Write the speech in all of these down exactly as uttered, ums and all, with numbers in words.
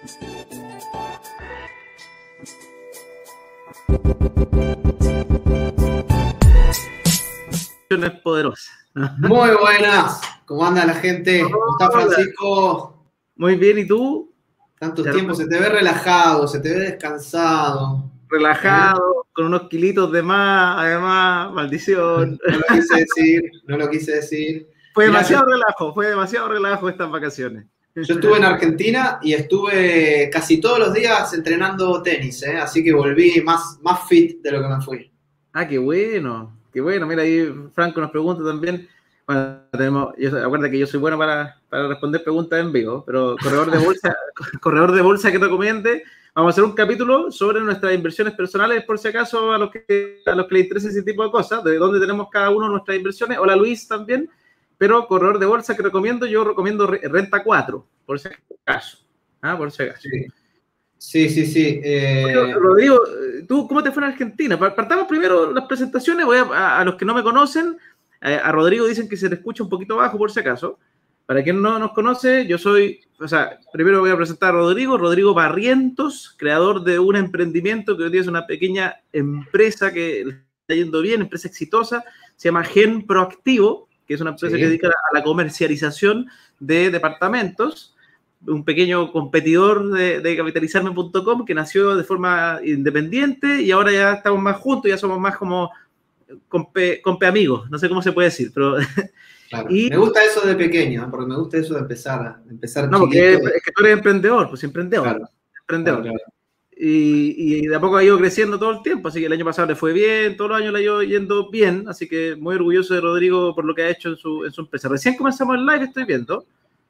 Poderosa. Muy buenas. ¿Cómo anda la gente? ¿Cómo está Francisco? Muy bien, ¿y tú? Tantos tiempos, se te ve relajado, se te ve descansado. Relajado, ¿eh? Con unos kilitos de más, además, maldición. No lo quise decir, no lo quise decir. Fue demasiado Mira, relajo, fue demasiado relajo estas vacaciones. Yo estuve en Argentina y estuve casi todos los días entrenando tenis, ¿eh? Así que volví más, más fit de lo que me fui. Ah, qué bueno, qué bueno. Mira, ahí Franco nos pregunta también. Bueno, tenemos, yo, acuérdate que yo soy bueno para, para responder preguntas en vivo, pero corredor de bolsa, corredor de bolsa que recomiende, vamos a hacer un capítulo sobre nuestras inversiones personales, por si acaso a los que a los que les interese ese tipo de cosas, de dónde tenemos cada uno nuestras inversiones. Hola Luis también, pero corredor de bolsa que recomiendo, yo recomiendo Renta cuatro, por si acaso. Ah, por si acaso. Sí. Sí, sí, sí. Eh... Rodrigo, ¿tú cómo te fue en Argentina? Partamos primero las presentaciones. Voy a, a, a los que no me conocen, a, a Rodrigo dicen que se le escucha un poquito bajo, por si acaso. Para quien no nos conoce, yo soy, o sea, primero voy a presentar a Rodrigo, Rodrigo Barrientos, creador de un emprendimiento que hoy día es una pequeña empresa que está yendo bien, empresa exitosa, se llama Gen Proactivo, que es una empresa sí. que dedica a la comercialización de departamentos. Un pequeño competidor de, de capitalizarme punto com que nació de forma independiente y ahora ya estamos más juntos, ya somos más como compe, compe amigos, no sé cómo se puede decir, pero... Claro. Y, me gusta eso de pequeño, porque me gusta eso de empezar, de empezar no, porque es, es que tú eres emprendedor, pues emprendedor. Claro. emprendedor. Claro, claro. Y, y de a poco ha ido creciendo todo el tiempo, así que el año pasado le fue bien, todos los años le ha ido yendo bien, así que muy orgulloso de Rodrigo por lo que ha hecho en su, en su empresa. Recién comenzamos el live, estoy viendo.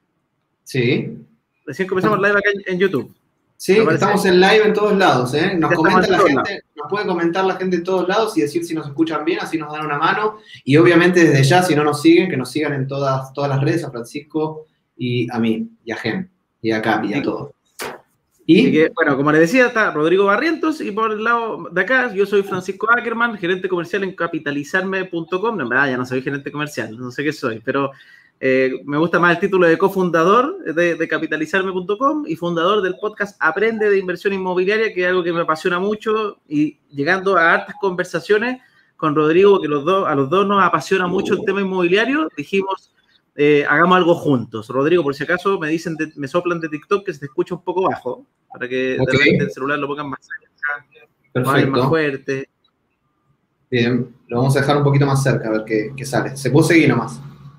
Sí. Recién comenzamos live acá en, en YouTube. Sí, estamos en live en todos lados, ¿eh? Nos comenta la gente, nos puede comentar la gente en todos lados y decir si nos escuchan bien, así nos dan una mano. Y obviamente desde ya, si no nos siguen, que nos sigan en todas, todas las redes, a Francisco y a mí, y a Gem, y a Capi, y a todos. Y que, bueno, como les decía, está Rodrigo Barrientos y por el lado de acá yo soy Francisco Ackerman, gerente comercial en capitalizarme punto com. En verdad ya no soy gerente comercial, no sé qué soy, pero... Eh, me gusta más el título de cofundador de, de capitalizarme punto com y fundador del podcast Aprende de Inversión Inmobiliaria, que es algo que me apasiona mucho, y llegando a hartas conversaciones con Rodrigo, que los dos, a los dos nos apasiona mucho el tema inmobiliario, dijimos, eh, hagamos algo juntos. Rodrigo, por si acaso, me dicen, de, me soplan de TikTok que se te escucha un poco bajo, para que okay. de repente el celular lo pongan más cerca, perfecto, más fuerte. Bien, lo vamos a dejar un poquito más cerca, a ver qué, qué sale. Se puede seguir nomás.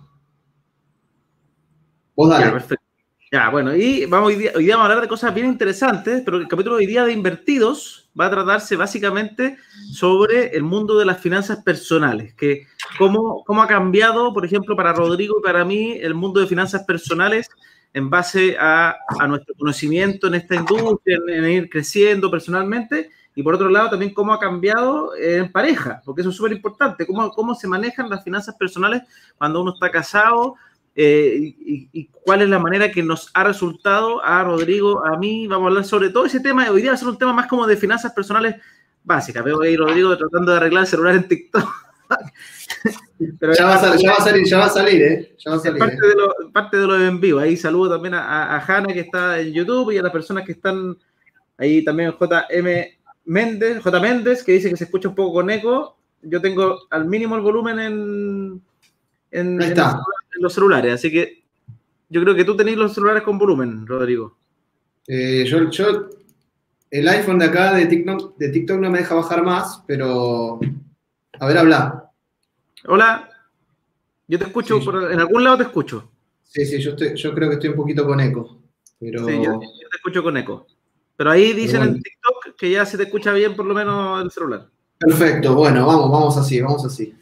Vos dale. Ya, perfecto. Ya, bueno, y vamos hoy día, hoy día vamos a hablar de cosas bien interesantes, pero el capítulo de hoy día de Invertidos va a tratarse básicamente sobre el mundo de las finanzas personales, que cómo, cómo ha cambiado, por ejemplo, para Rodrigo y para mí, el mundo de finanzas personales en base a, a nuestro conocimiento en esta industria, en, en ir creciendo personalmente, y por otro lado también cómo ha cambiado en pareja, porque eso es súper importante, cómo, cómo se manejan las finanzas personales cuando uno está casado. Eh, y, y cuál es la manera que nos ha resultado a Rodrigo, a mí. Vamos a hablar sobre todo ese tema. Hoy día va a ser un tema más como de finanzas personales básicas. Veo ahí Rodrigo tratando de arreglar el celular en TikTok. Pero ya, va a salir, ya va a salir, ya va a salir, ¿eh? Ya va a salir, parte, ¿eh? de lo, parte de lo en vivo. Ahí saludo también a, a Hanna, que está en YouTube, y a las personas que están ahí también, J M Méndez, J Méndez, que dice que se escucha un poco con eco. Yo tengo al mínimo el volumen en, en, ahí está. en los celulares, así que yo creo que tú tenés los celulares con volumen, Rodrigo. Eh, yo, yo, el iPhone de acá de TikTok, de TikTok no me deja bajar más, pero a ver, habla. Hola, yo te escucho, sí, por, en algún lado te escucho. Sí, sí, yo, estoy, yo creo que estoy un poquito con eco, pero... Sí, yo, yo te escucho con eco. Pero ahí dicen pero bueno. En TikTok que ya se te escucha bien por lo menos el celular. Perfecto, bueno, vamos, vamos así, vamos así.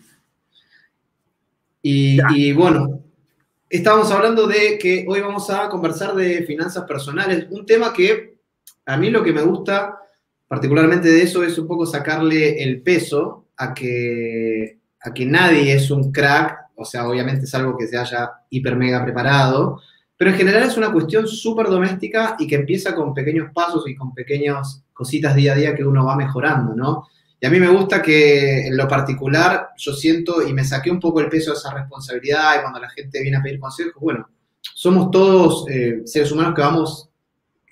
Y, y bueno, estábamos hablando de que hoy vamos a conversar de finanzas personales, un tema que a mí lo que me gusta particularmente de eso es un poco sacarle el peso a que, a que nadie es un crack, o sea, obviamente es algo que se haya hiper mega preparado, pero en general es una cuestión súper doméstica y que empieza con pequeños pasos y con pequeñas cositas día a día que uno va mejorando, ¿no? Y a mí me gusta que en lo particular yo siento y me saqué un poco el peso de esa responsabilidad y cuando la gente viene a pedir consejos, bueno, somos todos eh, seres humanos que vamos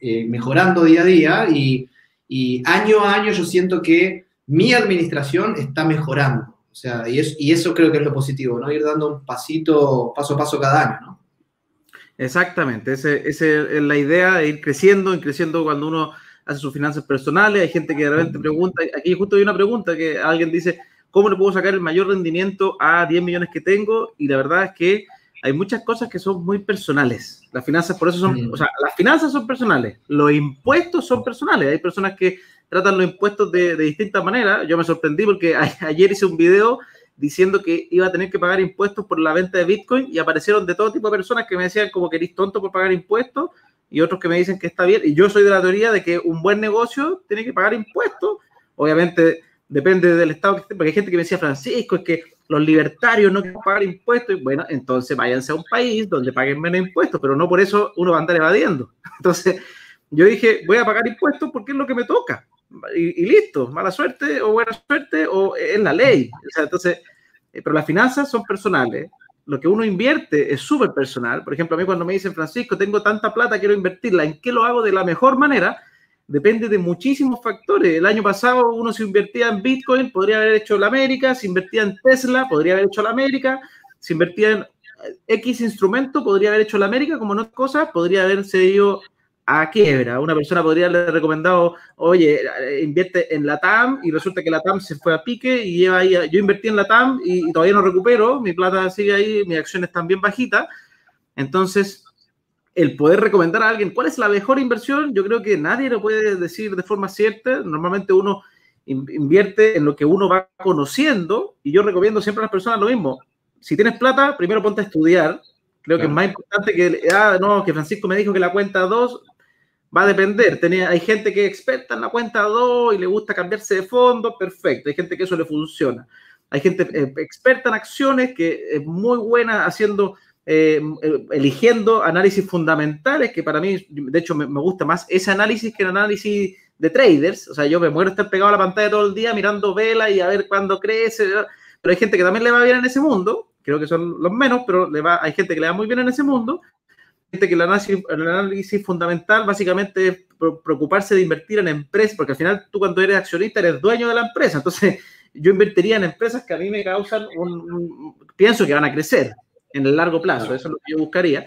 eh, mejorando día a día y, y año a año yo siento que mi administración está mejorando. O sea, y, es, y eso creo que es lo positivo, ¿no? Ir dando un pasito, paso a paso cada año, ¿no? Exactamente, esa ese es la idea, de ir creciendo, ir creciendo cuando uno hace sus finanzas personales. Hay gente que de repente pregunta, aquí justo hay una pregunta que alguien dice, ¿cómo le puedo sacar el mayor rendimiento a diez millones que tengo? Y la verdad es que hay muchas cosas que son muy personales. Las finanzas, por eso son, mm. o sea, las finanzas son personales, los impuestos son personales. Hay personas que tratan los impuestos de, de distintas maneras. Yo me sorprendí porque a, ayer hice un video diciendo que iba a tener que pagar impuestos por la venta de Bitcoin y aparecieron de todo tipo de personas que me decían como que eres tonto por pagar impuestos y otros que me dicen que está bien. Y yo soy de la teoría de que un buen negocio tiene que pagar impuestos. Obviamente depende del estado que esté, porque hay gente que me decía, Francisco, es que los libertarios no quieren pagar impuestos. Y bueno, entonces váyanse a un país donde paguen menos impuestos, pero no por eso uno va a andar evadiendo. Entonces yo dije, voy a pagar impuestos porque es lo que me toca. Y, y listo, mala suerte o buena suerte o es la ley. O sea, entonces, eh, pero las finanzas son personales. Lo que uno invierte es súper personal. Por ejemplo, a mí cuando me dicen, Francisco, tengo tanta plata, quiero invertirla, ¿en qué lo hago de la mejor manera? Depende de muchísimos factores. El año pasado uno se invertía en Bitcoin, podría haber hecho la América, si invertía en Tesla, podría haber hecho la América, si invertía en X instrumento, podría haber hecho la América, como no cosas, podría haberse ido a quiebra. Una persona podría haberle recomendado, oye, invierte en la T A M y resulta que la T A M se fue a pique y lleva ahí, yo invertí en la T A M y, y todavía no recupero, mi plata sigue ahí, mis acciones están bien bajitas. Entonces, el poder recomendar a alguien cuál es la mejor inversión, yo creo que nadie lo puede decir de forma cierta. Normalmente uno invierte en lo que uno va conociendo y yo recomiendo siempre a las personas lo mismo. Si tienes plata, primero ponte a estudiar. Creo claro. que es más importante que, ah, no, que Francisco me dijo que la cuenta dos va a depender. Tenía, hay gente que es experta en la cuenta dos y le gusta cambiarse de fondo, perfecto. Hay gente que eso le funciona. Hay gente eh, experta en acciones que es muy buena haciendo, eh, eligiendo análisis fundamentales, que para mí, de hecho, me, me gusta más ese análisis que el análisis de traders. O sea, yo me muero de estar pegado a la pantalla todo el día mirando vela y a ver cuándo crece. Pero hay gente que también le va bien en ese mundo. Creo que son los menos, pero le va, hay gente que le va muy bien en ese mundo. Gente que el análisis, el análisis fundamental básicamente es preocuparse de invertir en empresas, porque al final tú cuando eres accionista eres dueño de la empresa. Entonces yo invertiría en empresas que a mí me causan un, un pienso que van a crecer en el largo plazo. Eso es lo que yo buscaría.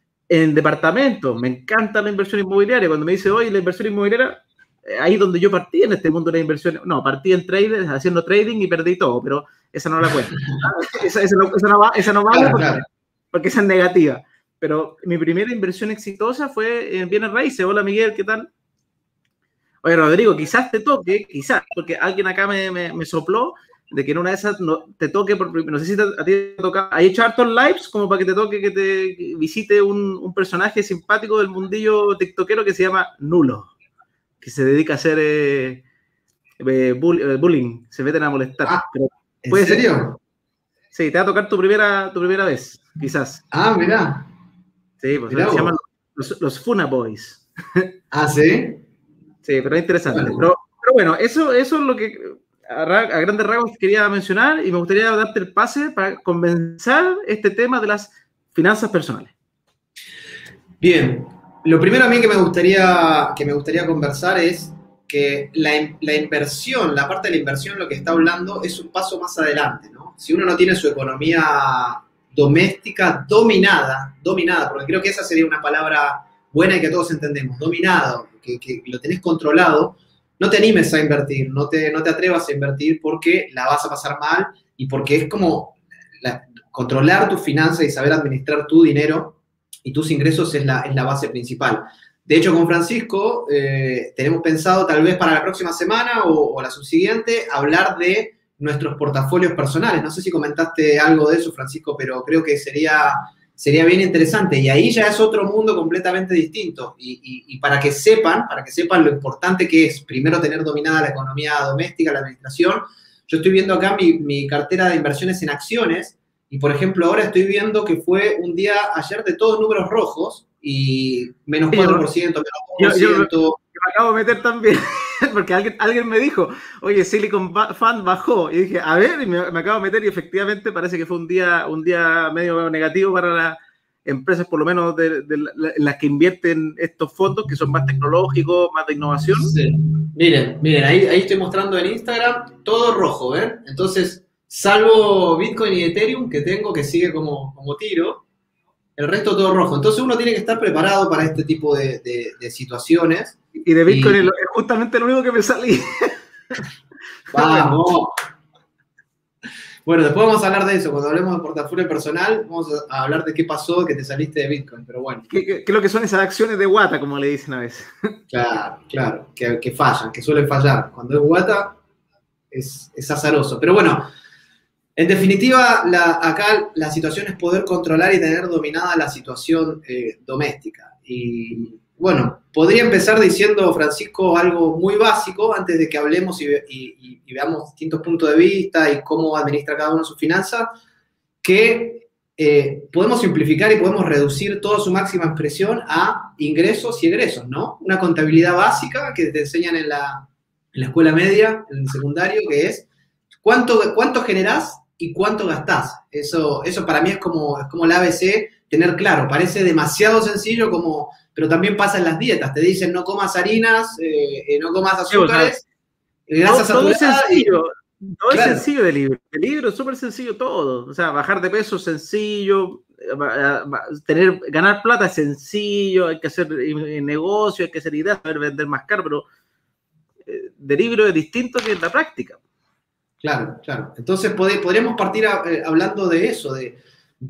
En departamentos, me encanta la inversión inmobiliaria. Cuando me dice, oye, la inversión inmobiliaria, ahí donde yo partí en este mundo de la inversión, no, partí en traders, haciendo trading y perdí todo, pero esa no la cuento. esa, esa, no, esa, no va, esa no vale claro, porque, claro. porque esa es negativa. Pero mi primera inversión exitosa fue en bienes raíces. Hola, Miguel, ¿qué tal? Oye, Rodrigo, quizás te toque, quizás, porque alguien acá me, me, me sopló de que en una de esas no, te toque, por, no sé si te, a ti te toca, ¿hay hecho hartos lives como para que te toque que te visite un, un personaje simpático del mundillo tiktokero que se llama Nulo, que se dedica a hacer eh, eh, bull, eh, bullying, se meten a molestar. Ah, pero, ¿en serio? Ser, sí, te va a tocar tu primera, tu primera vez, quizás. Ah, mirá. Sí, pues mirá se vos. llaman los, los Funa Boys. Ah, ¿sí? Sí, pero es interesante. Bueno. Pero, pero bueno, eso, eso es lo que a, a grandes rasgos quería mencionar y me gustaría darte el pase para comenzar este tema de las finanzas personales. Bien. Lo primero a mí que me gustaría, que me gustaría conversar es que la, la inversión, la parte de la inversión, lo que está hablando, es un paso más adelante, ¿no? Si uno no tiene su economía doméstica dominada, dominada, porque creo que esa sería una palabra buena y que todos entendemos, dominado, que, que lo tenés controlado, no te animes a invertir, no te, no te atrevas a invertir porque la vas a pasar mal y porque es como la, controlar tus finanzas y saber administrar tu dinero y tus ingresos es la, es la base principal. De hecho, con Francisco eh, tenemos pensado tal vez para la próxima semana o, o la subsiguiente hablar de nuestros portafolios personales. No sé si comentaste algo de eso, Francisco, pero creo que sería, sería bien interesante. Y ahí ya es otro mundo completamente distinto. Y, y, y para que sepan, para que sepan lo importante que es, primero tener dominada la economía doméstica, la administración. Yo estoy viendo acá mi, mi cartera de inversiones en acciones y, por ejemplo, ahora estoy viendo que fue un día ayer de todos números rojos y menos cuatro por ciento, menos dos por ciento. Yo, yo, yo me acabo de meter también. Porque alguien, alguien me dijo, oye, Silicon Fund bajó. Y dije, a ver, y me, me acabo de meter y efectivamente parece que fue un día, un día medio negativo para la, empresas por lo menos de, de, de las que invierten estos fondos, que son más tecnológicos, más de innovación. Sí. Miren, miren, ahí, ahí estoy mostrando en Instagram, todo rojo, ¿ven? Entonces, salvo Bitcoin y Ethereum, que tengo, que sigue como, como tiro, el resto todo rojo. Entonces uno tiene que estar preparado para este tipo de, de, de situaciones. Y de Bitcoin y... es justamente lo único que me salí. ¡Vamos! Bueno, después vamos a hablar de eso. Cuando hablemos de portafolio personal, vamos a hablar de qué pasó, que te saliste de Bitcoin, pero bueno. ¿Qué, qué, qué es lo que son esas acciones de guata, como le dicen a veces? Claro, claro, que, que fallan, que suelen fallar. Cuando es guata, es, es azaroso. Pero bueno, en definitiva, la, acá la situación es poder controlar y tener dominada la situación eh, doméstica. Y bueno, podría empezar diciendo, Francisco, algo muy básico antes de que hablemos y, y, y veamos distintos puntos de vista y cómo administra cada uno sus finanzas, que eh, podemos simplificar y podemos reducir toda su máxima expresión a ingresos y egresos, ¿no? Una contabilidad básica que te enseñan en la, en la escuela media, en el secundario, que es cuánto, cuánto generás y cuánto gastás. Eso, eso para mí es como, es como el A B C, tener claro. Parece demasiado sencillo, como, pero también pasa en las dietas. Te dicen no comas harinas, eh, no comas azúcares, sí, grasas saturadas. Todo es sencillo, y, todo claro. es sencillo del libro. El libro es súper sencillo todo. O sea, bajar de peso es sencillo, tener, ganar plata es sencillo, hay que hacer negocio, hay que hacer ideas, saber vender más caro, pero eh, del libro es distinto que en la práctica. Claro, claro. Entonces podríamos partir a, eh, hablando de eso, de,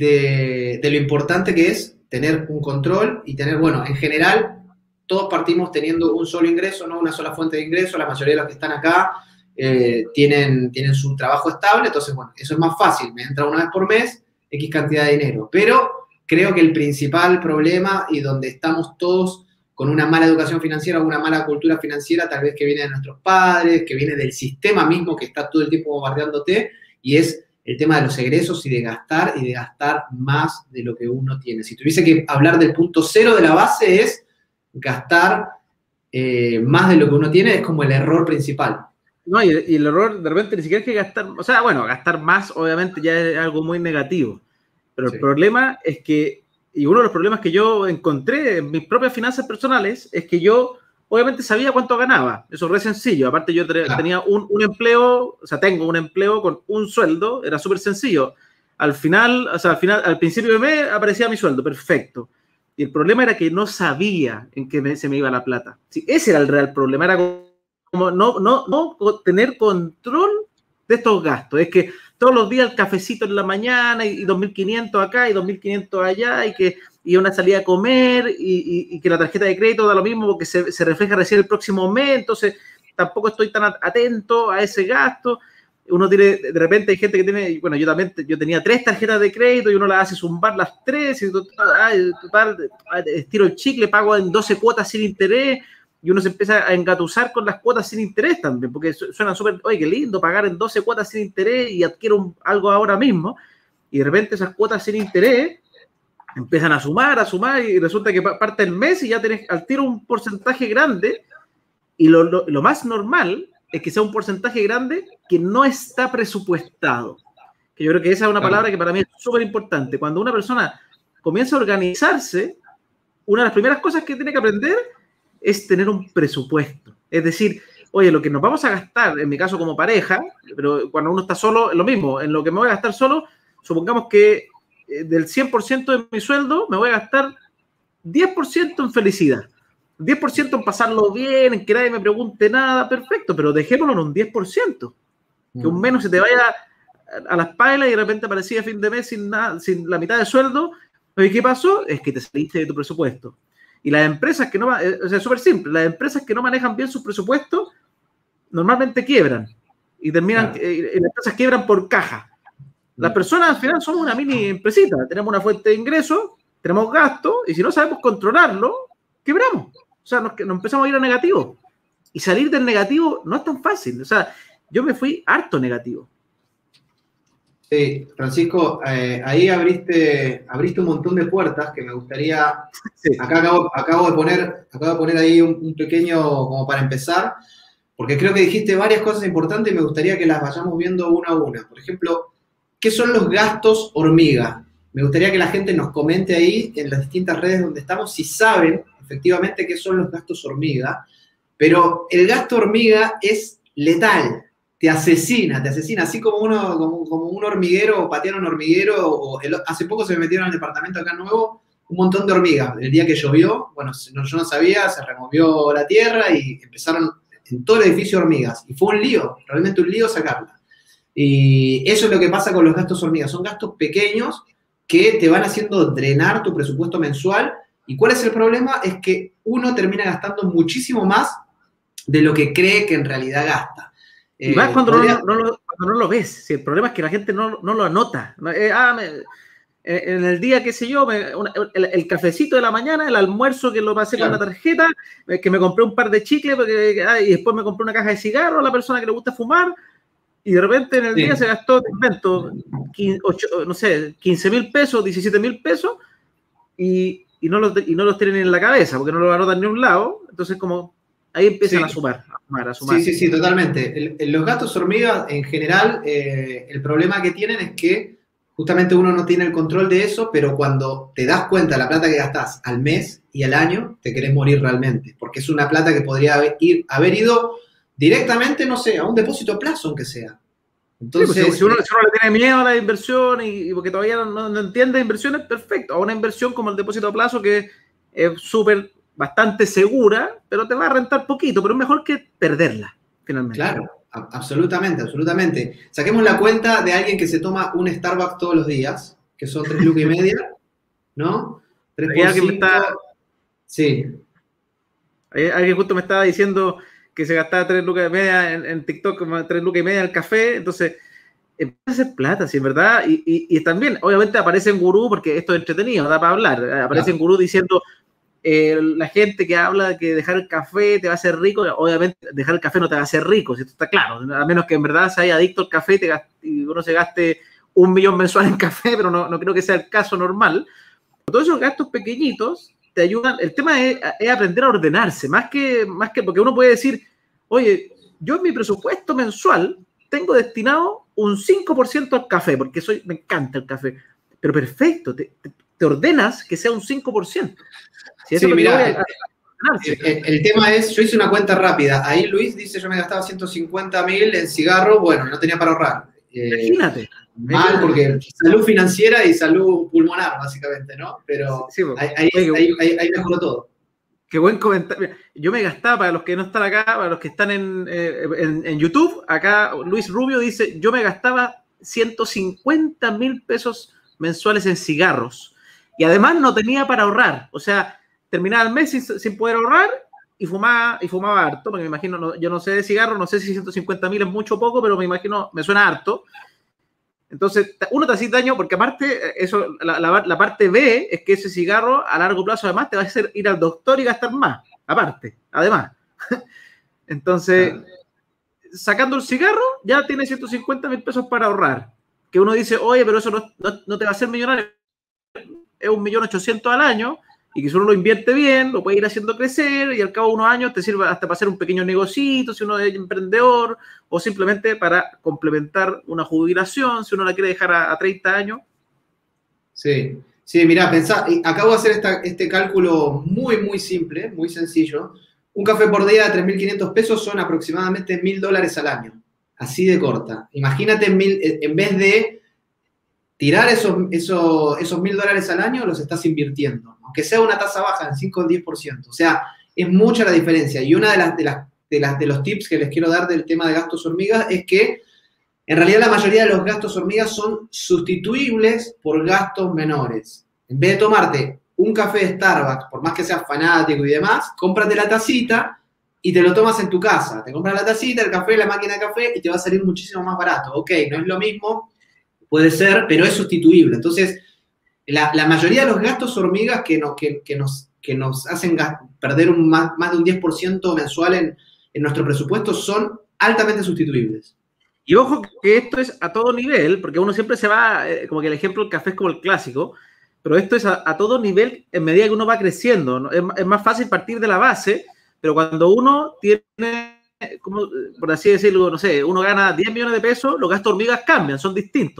de, de lo importante que es tener un control y tener, bueno, en general, todos partimos teniendo un solo ingreso, no una sola fuente de ingreso. La mayoría de los que están acá eh, tienen, tienen su trabajo estable, entonces, bueno, eso es más fácil. Me entra una vez por mes, X cantidad de dinero. Pero creo que el principal problema y donde estamos todos con una mala educación financiera o una mala cultura financiera, tal vez que viene de nuestros padres, que viene del sistema mismo que está todo el tiempo bombardeándote, y es el tema de los egresos y de gastar y de gastar más de lo que uno tiene. Si tuviese que hablar del punto cero de la base, es gastar eh, más de lo que uno tiene, es como el error principal. No, y, y el error de repente ni siquiera es que gastar, o sea, bueno, gastar más obviamente ya es algo muy negativo, pero sí. El problema es que, y uno de los problemas que yo encontré en mis propias finanzas personales, es que yo obviamente sabía cuánto ganaba. Eso es re sencillo. Aparte yo tenía claro. un, un empleo, o sea, tengo un empleo con un sueldo, era súper sencillo. Al final, o sea, al final, al principio de mes aparecía mi sueldo, perfecto. Y el problema era que no sabía en qué mes se me iba la plata. Sí, ese era el real problema, era como no, no, no tener control de estos gastos. Es que todos los días el cafecito en la mañana y, y dos mil quinientos acá y dos mil quinientos allá y que y una salida a comer y, y, y que la tarjeta de crédito da lo mismo porque se, se refleja recién el próximo mes, entonces tampoco estoy tan atento a ese gasto. Uno tiene, de repente hay gente que tiene, bueno, yo también, yo tenía tres tarjetas de crédito y uno las hace zumbar las tres y total, total estiro el chicle, pago en doce cuotas sin interés y uno se empieza a engatusar con las cuotas sin interés también, porque suena súper, oye, qué lindo pagar en doce cuotas sin interés y adquiero un, algo ahora mismo y de repente esas cuotas sin interés empiezan a sumar, a sumar y resulta que parte el mes y ya tenés al tiro un porcentaje grande y lo, lo, lo más normal es que sea un porcentaje grande que no está presupuestado. Que yo creo que esa es una palabra que para mí es súper importante. Cuando una persona comienza a organizarse, una de las primeras cosas que tiene que aprender es tener un presupuesto. Es decir, oye, lo que nos vamos a gastar, en mi caso como pareja, pero cuando uno está solo, es lo mismo, en lo que me voy a gastar solo, supongamos que del cien por ciento de mi sueldo me voy a gastar diez por ciento en felicidad, diez por ciento en pasarlo bien, en que nadie me pregunte nada, perfecto, pero dejémoslo en un diez por ciento, que un menos se te vaya a las pailas y de repente aparecía a fin de mes sin, nada, sin la mitad de sueldo. ¿Y qué pasó? Es que te saliste de tu presupuesto. Y las empresas que no, o sea, es súper simple, las empresas que no manejan bien sus presupuestos normalmente quiebran y terminan, claro. eh, las empresas quiebran por caja. Las personas al final somos una mini empresita, tenemos una fuente de ingresos, tenemos gastos, y si no sabemos controlarlo, quebramos. O sea, nos, nos empezamos a ir a negativo. Y salir del negativo no es tan fácil. O sea, yo me fui harto negativo. Sí, Francisco, eh, ahí abriste, abriste un montón de puertas que me gustaría... Sí. Acá acabo, acabo, de poner, acabo de poner ahí un, un pequeño, como para empezar, porque creo que dijiste varias cosas importantes y me gustaría que las vayamos viendo una a una. Por ejemplo, ¿qué son los gastos hormiga? me gustaría que la gente nos comente ahí en las distintas redes donde estamos si saben efectivamente qué son los gastos hormiga, pero el gasto hormiga es letal, te asesina, te asesina, así como, uno, como, como un hormiguero, o patear un hormiguero, o el, hace poco se me metieron al departamento acá nuevo un montón de hormigas. El día que llovió, bueno, yo no sabía, se removió la tierra y empezaron en todo el edificio hormigas. Y fue un lío, realmente un lío sacarla. Y eso es lo que pasa con los gastos hormigas. Son gastos pequeños que te van haciendo drenar tu presupuesto mensual. ¿Y cuál es el problema? Es que uno termina gastando muchísimo más de lo que cree que en realidad gasta. Y más eh, cuando, podría... no, no, lo, cuando no lo ves. Si el problema es que la gente no, no lo anota. Eh, ah, me, en el día, qué sé yo, me, una, el, el cafecito de la mañana, el almuerzo que lo pasé claro. con la tarjeta, que me compré un par de chicles porque, ah, y después me compré una caja de cigarros a la persona que le gusta fumar, y de repente en el sí. día se gastó, te invento, quince, ocho, no sé, quince mil pesos, diecisiete mil pesos, y, y, no los, y no los tienen en la cabeza, porque no lo anotan ni un lado, entonces como ahí empiezan sí. a, sumar, a sumar, a sumar. Sí, sí, sí, totalmente. El, el, los gastos hormiga, en general, eh, el problema que tienen es que justamente uno no tiene el control de eso, pero cuando te das cuenta de la plata que gastás al mes y al año, te querés morir realmente, porque es una plata que podría haber, ir, haber ido directamente, no sé, a un depósito a plazo, aunque sea. Entonces, sí, pues, si, uno, si uno le tiene miedo a la inversión y, y porque todavía no, no entiende inversiones, perfecto. A una inversión como el depósito a plazo que es súper, bastante segura, pero te va a rentar poquito, pero es mejor que perderla, finalmente. Claro. Absolutamente, absolutamente. Saquemos la cuenta de alguien que se toma un Starbucks todos los días, que son tres lucas y media, ¿no? tres por cinco. Está... Sí. Alguien justo me estaba diciendo que se gastaba tres lucas y media en, en TikTok, como tres lucas y media en el café, entonces empieza a hacer plata, ¿sí? ¿Verdad? Y, y, y también, obviamente, aparecen gurús, porque esto es entretenido, da para hablar, aparecen claro. gurús diciendo... Eh, la gente que habla de que dejar el café te va a hacer rico, obviamente dejar el café no te va a hacer rico, si esto está claro, a menos que en verdad se haya adicto al café te gaste, y uno se gaste un millón mensual en café, pero no, no creo que sea el caso normal. Todos esos gastos pequeñitos te ayudan, el tema es, es aprender a ordenarse, más que, más que porque uno puede decir, oye, yo en mi presupuesto mensual tengo destinado un cinco por ciento al café, porque soy, me encanta el café, pero perfecto, te, te, te ordenas que sea un cinco por ciento. Si sí, mira, el, el, el tema es, yo hice una cuenta rápida, ahí Luis dice, yo me gastaba ciento cincuenta mil en cigarro, bueno, no tenía para ahorrar. Eh, imagínate. Mal, porque salud financiera y salud pulmonar, básicamente, ¿no? Pero sí, sí, ahí, ahí, ahí, ahí, ahí mejoró todo. Qué buen comentario. Yo me gastaba, para los que no están acá, para los que están en, eh, en, en YouTube, acá Luis Rubio dice, yo me gastaba ciento cincuenta mil pesos mensuales en cigarros. Y además no tenía para ahorrar, o sea, terminaba el mes sin, sin poder ahorrar y fumaba, y fumaba harto, porque me imagino, no, yo no sé de cigarro, no sé si ciento cincuenta mil es mucho o poco, pero me imagino, me suena harto. Entonces, uno te hace daño, porque aparte, eso, la, la, la parte B es que ese cigarro a largo plazo además te va a hacer ir al doctor y gastar más, aparte, además. Entonces, sacando el cigarro, ya tienes ciento cincuenta mil pesos para ahorrar. Que uno dice, oye, pero eso no, no, no te va a hacer millonario, es un millón ochocientos al año, y que si uno lo invierte bien, lo puede ir haciendo crecer y al cabo de unos años te sirve hasta para hacer un pequeño negocito, si uno es emprendedor, o simplemente para complementar una jubilación, si uno la quiere dejar a, a treinta años. Sí, sí, mirá, pensá, acabo de hacer esta, este cálculo muy, muy simple, muy sencillo. Un café por día de tres mil quinientos pesos son aproximadamente mil dólares al año, así de corta. Imagínate, mil, en vez de tirar esos, esos, esos mil dólares al año, los estás invirtiendo. Aunque sea una tasa baja, en cinco o diez por ciento. O sea, es mucha la diferencia. Y una de, las, de, las, de, las, de los tips que les quiero dar del tema de gastos hormigas es que, en realidad, la mayoría de los gastos hormigas son sustituibles por gastos menores. En vez de tomarte un café de Starbucks, por más que seas fanático y demás, cómprate la tacita y te lo tomas en tu casa. Te compras la tacita, el café, la máquina de café y te va a salir muchísimo más barato. Ok, no es lo mismo, puede ser, pero es sustituible. Entonces, La, la mayoría de los gastos hormigas que nos, que, que nos, que nos hacen perder un, más, más de un diez por ciento mensual en, en nuestro presupuesto son altamente sustituibles. Y ojo que esto es a todo nivel, porque uno siempre se va, eh, como que el ejemplo del café es como el clásico, pero esto es a, a todo nivel en medida que uno va creciendo, ¿no? Es, es más fácil partir de la base, pero cuando uno tiene, como, por así decirlo, no sé, uno gana diez millones de pesos, los gastos hormigas cambian, son distintos.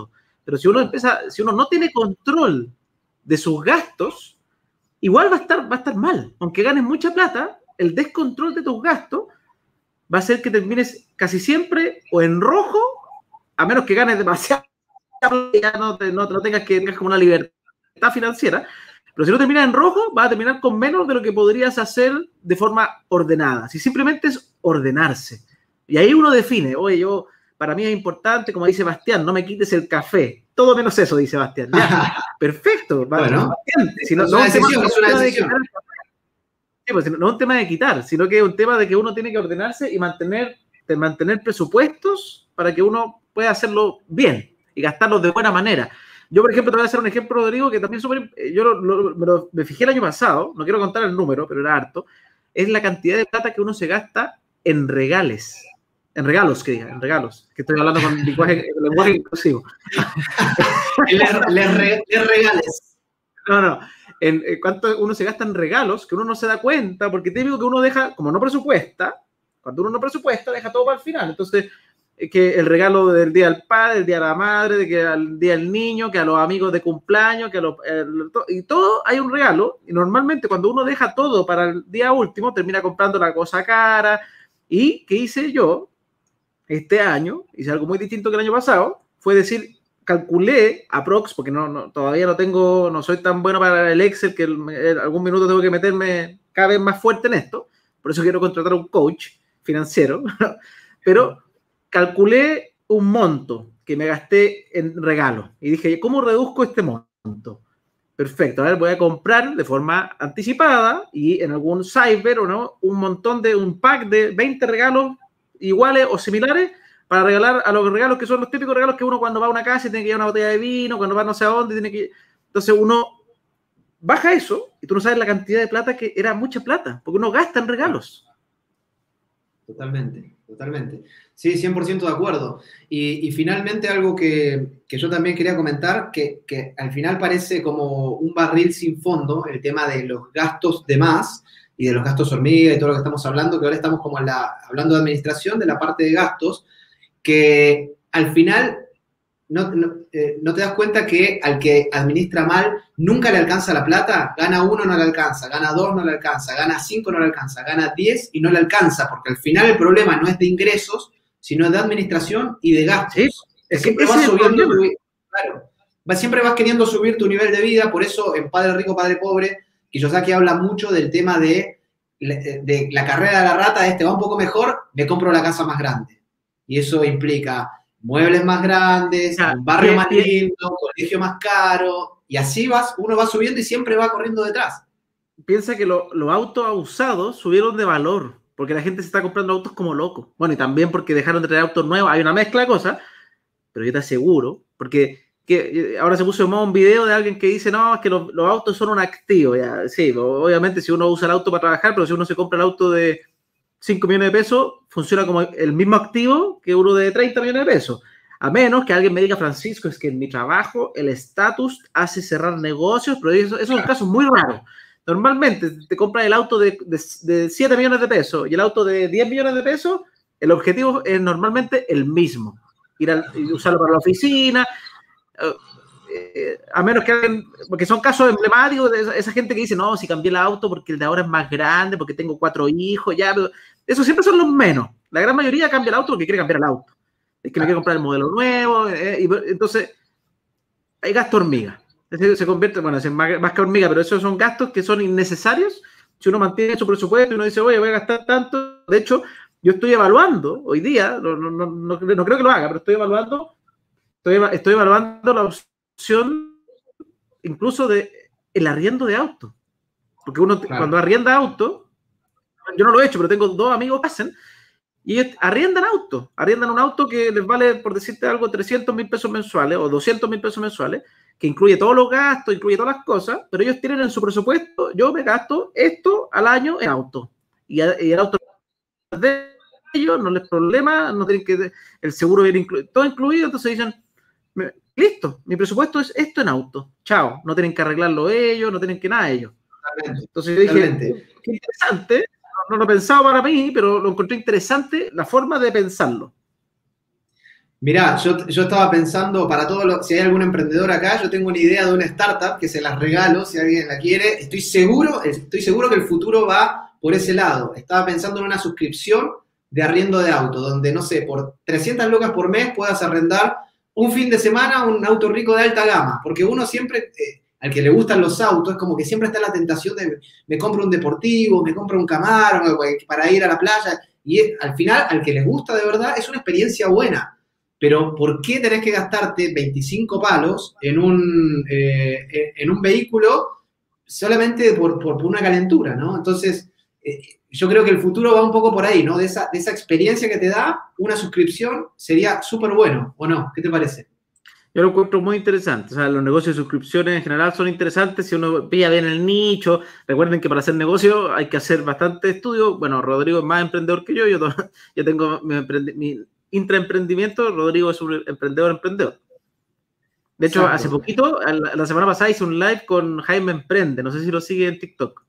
Pero si uno empieza, si uno no tiene control de sus gastos, igual va a estar, va a estar mal. Aunque ganes mucha plata, el descontrol de tus gastos va a hacer que termines casi siempre o en rojo, a menos que ganes demasiado, ya no, te, no, no tengas que tengas como una libertad financiera. Pero si no terminas en rojo, vas a terminar con menos de lo que podrías hacer de forma ordenada. Si simplemente es ordenarse. Y ahí uno define, oye, yo, para mí es importante, como dice Bastián, no me quites el café. Todo menos eso, dice Bastián. Ya, perfecto. Bueno, Bastián, si no, es no una un tema, decisión, es una de decisión. quitar, sí, pues, no es un tema de quitar, sino que es un tema de que uno tiene que ordenarse y mantener, de mantener presupuestos para que uno pueda hacerlo bien y gastarlos de buena manera. Yo, por ejemplo, te voy a hacer un ejemplo, Rodrigo, que también súper, yo lo, lo, me, lo, me fijé el año pasado, no quiero contar el número, pero era harto, es la cantidad de plata que uno se gasta en regales. En regalos, que diga, en regalos. Que estoy hablando con lenguaje, lenguaje inclusivo. Les le re, le regales. No, no. En, en cuánto uno se gasta en regalos, que uno no se da cuenta, porque te digo que uno deja, como no presupuesta, cuando uno no presupuesta, deja todo para el final. Entonces, que el regalo del día del padre, el día de la madre, de que al día del niño, que a los amigos de cumpleaños, que a los, el, y todo hay un regalo. Y normalmente cuando uno deja todo para el día último, termina comprando la cosa cara. ¿Y qué hice yo? Este año, hice algo muy distinto que el año pasado, fue decir, calculé aprox, porque no, no, todavía no tengo, no soy tan bueno para el Excel, que el, el, algún minuto tengo que meterme cada vez más fuerte en esto, por eso quiero contratar a un coach financiero, pero calculé un monto que me gasté en regalos, y dije, ¿cómo reduzco este monto? Perfecto, a ver, voy a comprar de forma anticipada, y en algún cyber, o no, un montón de, un pack de veinte regalos, iguales o similares para regalar a los regalos que son los típicos regalos que uno cuando va a una casa tiene que llevar una botella de vino, cuando va no sé a dónde tiene que... Entonces uno baja eso y tú no sabes la cantidad de plata que era mucha plata, porque uno gasta en regalos. Totalmente, totalmente. Sí, cien por ciento de acuerdo. Y, y finalmente algo que, que yo también quería comentar, que, que al final parece como un barril sin fondo, el tema de los gastos de más, y de los gastos hormiga y todo lo que estamos hablando, que ahora estamos como en la, hablando de administración, de la parte de gastos, que al final no, no, eh, no te das cuenta que al que administra mal nunca le alcanza la plata, gana uno, no le alcanza, gana dos, no le alcanza, gana cinco, no le alcanza, gana diez y no le alcanza, porque al final el problema no es de ingresos, sino de administración y de gastos. Sí, es siempre vas subiendo tu, claro, siempre vas queriendo subir tu nivel de vida, por eso en Padre Rico, Padre Pobre, Kiyosaki habla mucho del tema de, de la carrera de la rata, este va un poco mejor, me compro la casa más grande. Y eso implica muebles más grandes, ya, un barrio bien, más bien. lindo, colegio más caro, y así vas, uno va subiendo y siempre va corriendo detrás. Piensa que los lo autos usados subieron de valor, porque la gente se está comprando autos como loco. Bueno, y también porque dejaron de traer autos nuevos, hay una mezcla de cosas, pero yo te aseguro, porque... que ahora se puso de moda un video de alguien que dice, no, es que los, los autos son un activo. Ya, sí, obviamente si uno usa el auto para trabajar, pero si uno se compra el auto de cinco millones de pesos, funciona como el mismo activo que uno de treinta millones de pesos. A menos que alguien me diga, Francisco, es que en mi trabajo el estatus hace cerrar negocios, pero eso, esos son casos muy raros. Normalmente te compras el auto de, de, de siete millones de pesos y el auto de diez millones de pesos, el objetivo es normalmente el mismo. Ir a usarlo para la oficina, Eh, a menos que alguien, porque son casos emblemáticos de esa, esa gente que dice, no, si cambié el auto porque el de ahora es más grande, porque tengo cuatro hijos, ya, pero eso siempre son los menos. La gran mayoría cambia el auto porque quiere cambiar el auto. Es que me quiere comprar el modelo nuevo, eh, y entonces hay gasto hormiga. Se, se convierte, bueno, es más, más que hormiga, pero esos son gastos que son innecesarios si uno mantiene su presupuesto y uno dice, oye, voy a gastar tanto. De hecho, yo estoy evaluando hoy día, no, no, no, no, no creo que lo haga, pero estoy evaluando Estoy, estoy evaluando la opción incluso de el arriendo de auto. Porque uno claro. cuando arrienda auto, yo no lo he hecho, pero tengo dos amigos que hacen, y ellos arriendan auto. Arriendan un auto que les vale, por decirte algo, trescientos mil pesos mensuales o doscientos mil pesos mensuales, que incluye todos los gastos, incluye todas las cosas, pero ellos tienen en su presupuesto, yo me gasto esto al año en auto. Y, y el auto de ellos no les problema, no tienen que, el seguro viene incluido, todo incluido, entonces dicen, listo, mi presupuesto es esto en auto. Chao, no tienen que arreglarlo ellos, no tienen que nada ellos. Entonces yo dije, Totalmente. Qué interesante, no, no lo pensaba para mí, pero lo encontré interesante la forma de pensarlo. Mirá, yo, yo estaba pensando, para todos los, si hay algún emprendedor acá, yo tengo una idea de una startup que se las regalo si alguien la quiere. Estoy seguro, estoy seguro que el futuro va por ese lado. Estaba pensando en una suscripción de arriendo de auto, donde, no sé, por trescientas lucas por mes puedas arrendar un fin de semana un auto rico de alta gama. Porque uno siempre, eh, al que le gustan los autos, es como que siempre está la tentación de me compro un deportivo, me compro un Camaro para ir a la playa. Y es, al final, al que les gusta de verdad, es una experiencia buena. Pero ¿por qué tenés que gastarte veinticinco palos en un, eh, en un vehículo solamente por, por, por una calentura, ¿no? Entonces, eh, yo creo que el futuro va un poco por ahí, ¿no? De esa, de esa experiencia que te da una suscripción sería súper bueno, ¿o no? ¿Qué te parece? Yo lo encuentro muy interesante. O sea, los negocios de suscripciones en general son interesantes si uno pilla bien el nicho. Recuerden que para hacer negocio hay que hacer bastante estudio. Bueno, Rodrigo es más emprendedor que yo. Yo, yo tengo mi, mi intraemprendimiento. Rodrigo es un emprendedor emprendedor. De hecho, Exacto. hace poquito, la, la semana pasada hice un live con Jaime Emprende. No sé si lo sigue en TikTok.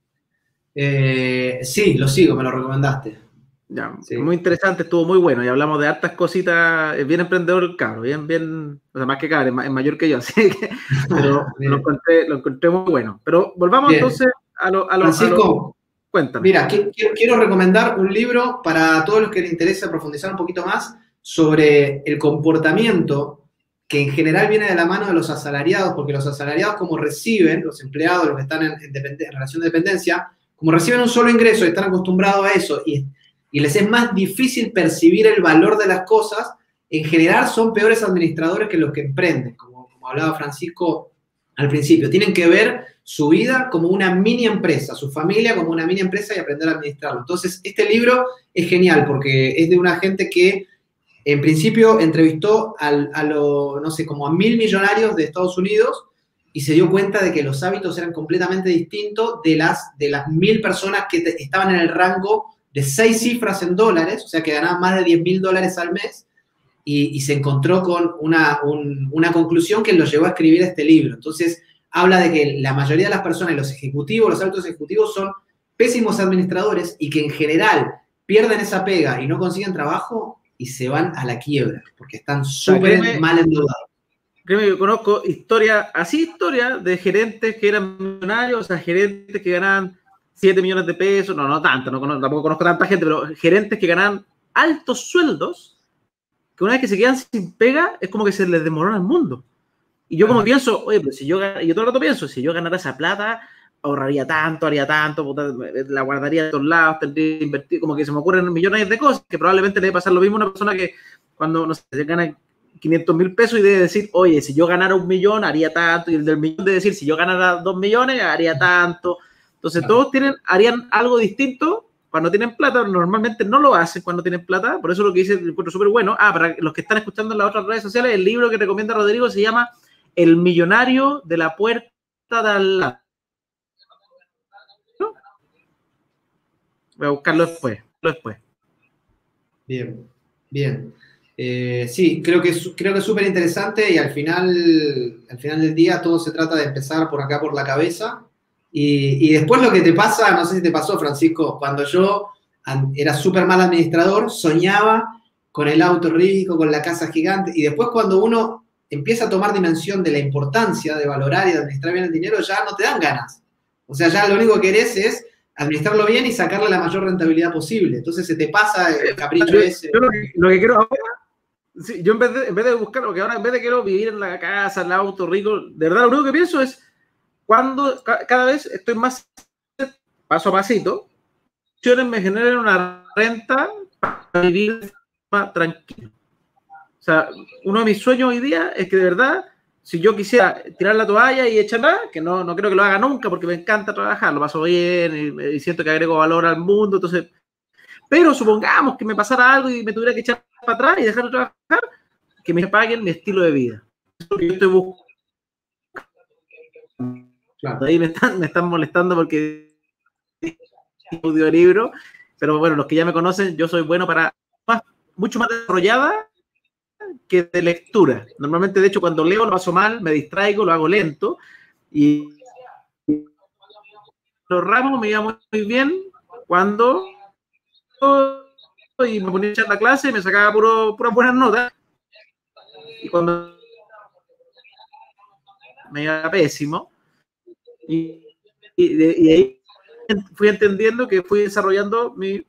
Eh, sí, lo sigo, me lo recomendaste. Ya, Sí. muy interesante, estuvo muy bueno y hablamos de hartas cositas. Es bien emprendedor el cabro, bien, bien, o sea, más que cabro, es, es mayor que yo, así que, pero lo encontré, lo encontré muy bueno. Pero volvamos bien. Entonces a lo, a lo, Francisco, a lo, cuéntame. Mira, quiero, quiero recomendar un libro para todos los que les interesa profundizar un poquito más sobre el comportamiento que en general viene de la mano de los asalariados, porque los asalariados como reciben, los empleados, los que están en, en, en relación de dependencia, como reciben un solo ingreso y están acostumbrados a eso y, y les es más difícil percibir el valor de las cosas, en general son peores administradores que los que emprenden, como, como hablaba Francisco al principio. Tienen que ver su vida como una mini empresa, su familia como una mini empresa y aprender a administrarlo. Entonces, este libro es genial porque es de una gente que en principio entrevistó al, a lo, no sé, como a mil millonarios de Estados Unidos y se dio cuenta de que los hábitos eran completamente distintos de las, de las mil personas que te, estaban en el rango de seis cifras en dólares, o sea, que ganaban más de diez mil dólares al mes, y, y se encontró con una, un, una conclusión que lo llevó a escribir este libro. Entonces, habla de que la mayoría de las personas, los ejecutivos, los altos ejecutivos, son pésimos administradores y que en general pierden esa pega y no consiguen trabajo y se van a la quiebra, porque están súper o sea, mal endeudados. Créeme, yo conozco historia, así historia de gerentes que eran millonarios, o sea, gerentes que ganaban siete millones de pesos, no, no tanto, no conozco, tampoco conozco tanta gente, pero gerentes que ganan altos sueldos, que una vez que se quedan sin pega, es como que se les demoró el mundo. Y yo como ah. pienso, oye, pero si yo, yo todo el rato pienso, si yo ganara esa plata, ahorraría tanto, haría tanto, puta, la guardaría de todos lados, tendría que invertir, como que se me ocurren millones de cosas, que probablemente le debe pasar lo mismo a una persona que cuando, no sé, se gana quinientos mil pesos y debe decir, oye, si yo ganara un millón, haría tanto, y el del millón debe decir, si yo ganara dos millones, haría tanto. Entonces, claro, todos tienen, harían algo distinto cuando tienen plata, normalmente no lo hacen cuando tienen plata, por eso lo que dice el encuentro súper bueno. Ah, para los que están escuchando en las otras redes sociales, el libro que recomienda Rodrigo se llama El millonario de la puerta de al lado. ¿No? Voy a buscarlo después, después. Bien, bien. Eh, sí, creo que es creo que es súper interesante y al final, al final del día todo se trata de empezar por acá, por la cabeza. Y, y después lo que te pasa, no sé si te pasó, Francisco, cuando yo era súper mal administrador, soñaba con el auto rico, con la casa gigante, y después cuando uno empieza a tomar dimensión de la importancia de valorar y de administrar bien el dinero, ya no te dan ganas. O sea, ya lo único que querés es administrarlo bien y sacarle la mayor rentabilidad posible. Entonces se te pasa el capricho yo, ese. Yo lo, que, lo que quiero ahora, sí, yo en vez, de, en vez de buscar, lo que ahora en vez de quiero vivir en la casa, en el auto rico, de verdad lo único que pienso es cuando cada vez estoy más paso a pasito, me generen una renta para vivir más tranquilo. O sea, uno de mis sueños hoy día es que de verdad, si yo quisiera tirar la toalla y echarla, que no, no creo que lo haga nunca porque me encanta trabajar, lo paso bien y, y siento que agrego valor al mundo, entonces, pero supongamos que me pasara algo y me tuviera que echar para atrás y dejar de trabajar, que me paguen mi estilo de vida. Eso es lo que yo estoy buscando. Claro. Ahí me están, me están molestando porque audiolibro, pero bueno, los que ya me conocen, yo soy bueno para más, mucho más desarrollada que de lectura. Normalmente, de hecho, cuando leo lo paso mal, me distraigo, lo hago lento y los ramos me iban muy bien cuando y me ponía a echar la clase y me sacaba puro, puras buenas notas y cuando me iba pésimo, y, y, de, y ahí fui entendiendo que fui desarrollando mi...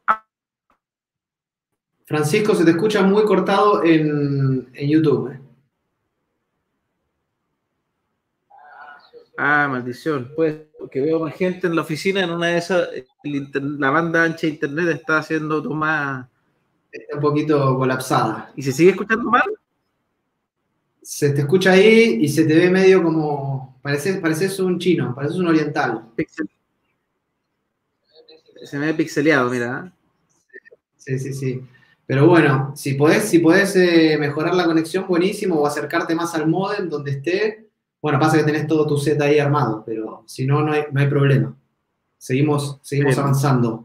Francisco, se te escucha muy cortado en, en YouTube. ¿eh? Ah, maldición, pues, porque veo más gente en la oficina, en una de esas, la banda ancha de internet está haciendo tomas... Está un poquito colapsada. ¿Y se sigue escuchando mal? Se te escucha ahí y se te ve medio como... Pareces, pareces un chino, pareces un oriental. Pixel. Se me ve pixeleado, mira. Sí, sí, sí. Pero bueno, si podés, si podés eh, mejorar la conexión, buenísimo, o acercarte más al módem donde esté. Bueno, pasa que tenés todo tu set ahí armado, pero si no, no hay, no hay problema. Seguimos, seguimos Bien. avanzando.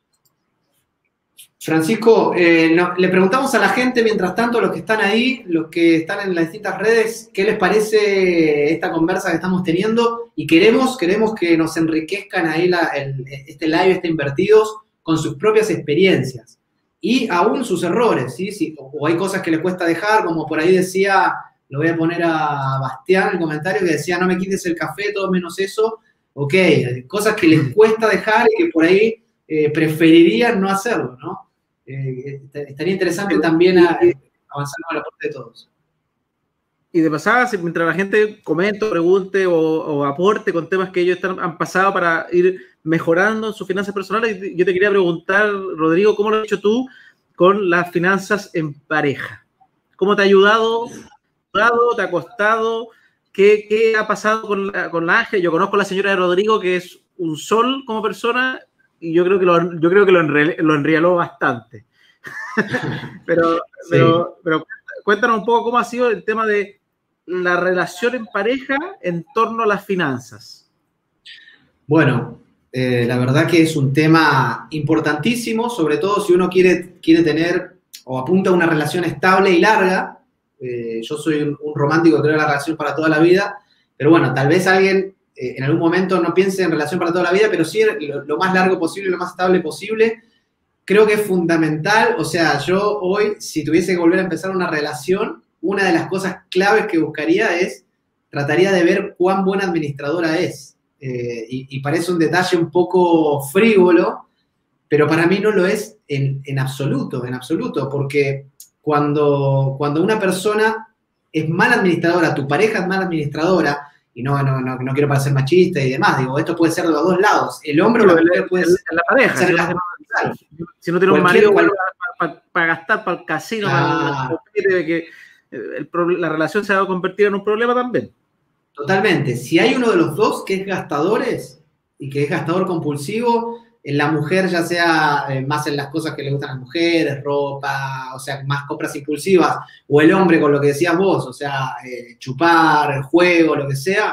Francisco, eh, no, le preguntamos a la gente, mientras tanto, los que están ahí, los que están en las distintas redes, ¿qué les parece esta conversa que estamos teniendo? Y queremos, queremos que nos enriquezcan ahí la, el, este live, este Invertidos, con sus propias experiencias. Y aún sus errores, ¿sí? Sí, o, o hay cosas que les cuesta dejar, como por ahí decía, lo voy a poner a Bastián, el comentario que decía, no me quites el café, todo menos eso. Ok, cosas que les cuesta dejar y que por ahí eh, preferirían no hacerlo, ¿no? Eh, estaría interesante también a, avanzar con el aporte de todos. Y de pasada, mientras la gente comente, pregunte o, o aporte con temas que ellos están, han pasado para ir mejorando en sus finanzas personales, yo te quería preguntar, Rodrigo, ¿cómo lo has hecho tú con las finanzas en pareja? ¿Cómo te ha ayudado? ¿Te ha costado? ¿Qué, qué ha pasado con la, con la Ángel? Yo conozco a la señora de Rodrigo, que es un sol como persona, y yo creo que lo, yo creo que lo, enre, lo enrieló bastante. pero, sí. pero, pero cuéntanos un poco cómo ha sido el tema de la relación en pareja en torno a las finanzas. Bueno, eh, la verdad que es un tema importantísimo, sobre todo si uno quiere, quiere tener o apunta a una relación estable y larga. Eh, yo soy un, un romántico, creo en la relación para toda la vida, pero bueno, tal vez alguien eh, en algún momento no piense en relación para toda la vida, pero sí lo, lo más largo posible, lo más estable posible. Creo que es fundamental, o sea, yo hoy, si tuviese que volver a empezar una relación, una de las cosas claves que buscaría es, trataría de ver cuán buena administradora es. Eh, y, y parece un detalle un poco frívolo, pero para mí no lo es en, en absoluto, en absoluto, porque cuando, cuando una persona es mala administradora, tu pareja es mala administradora, y no, no, no, no quiero parecer machista y demás, digo, esto puede ser de los dos lados, el hombre o la mujer puede ser la pareja, ser la, claro. Si no tiene un marido para, para, para gastar para el casino, ah. para el, que el, la relación se va a convertir en un problema también. Totalmente. Si hay uno de los dos que es gastadores y que es gastador compulsivo, en la mujer ya sea eh, más en las cosas que le gustan a las mujeres, ropa, o sea, más compras impulsivas, o el hombre con lo que decías vos, o sea, eh, chupar, el juego, lo que sea,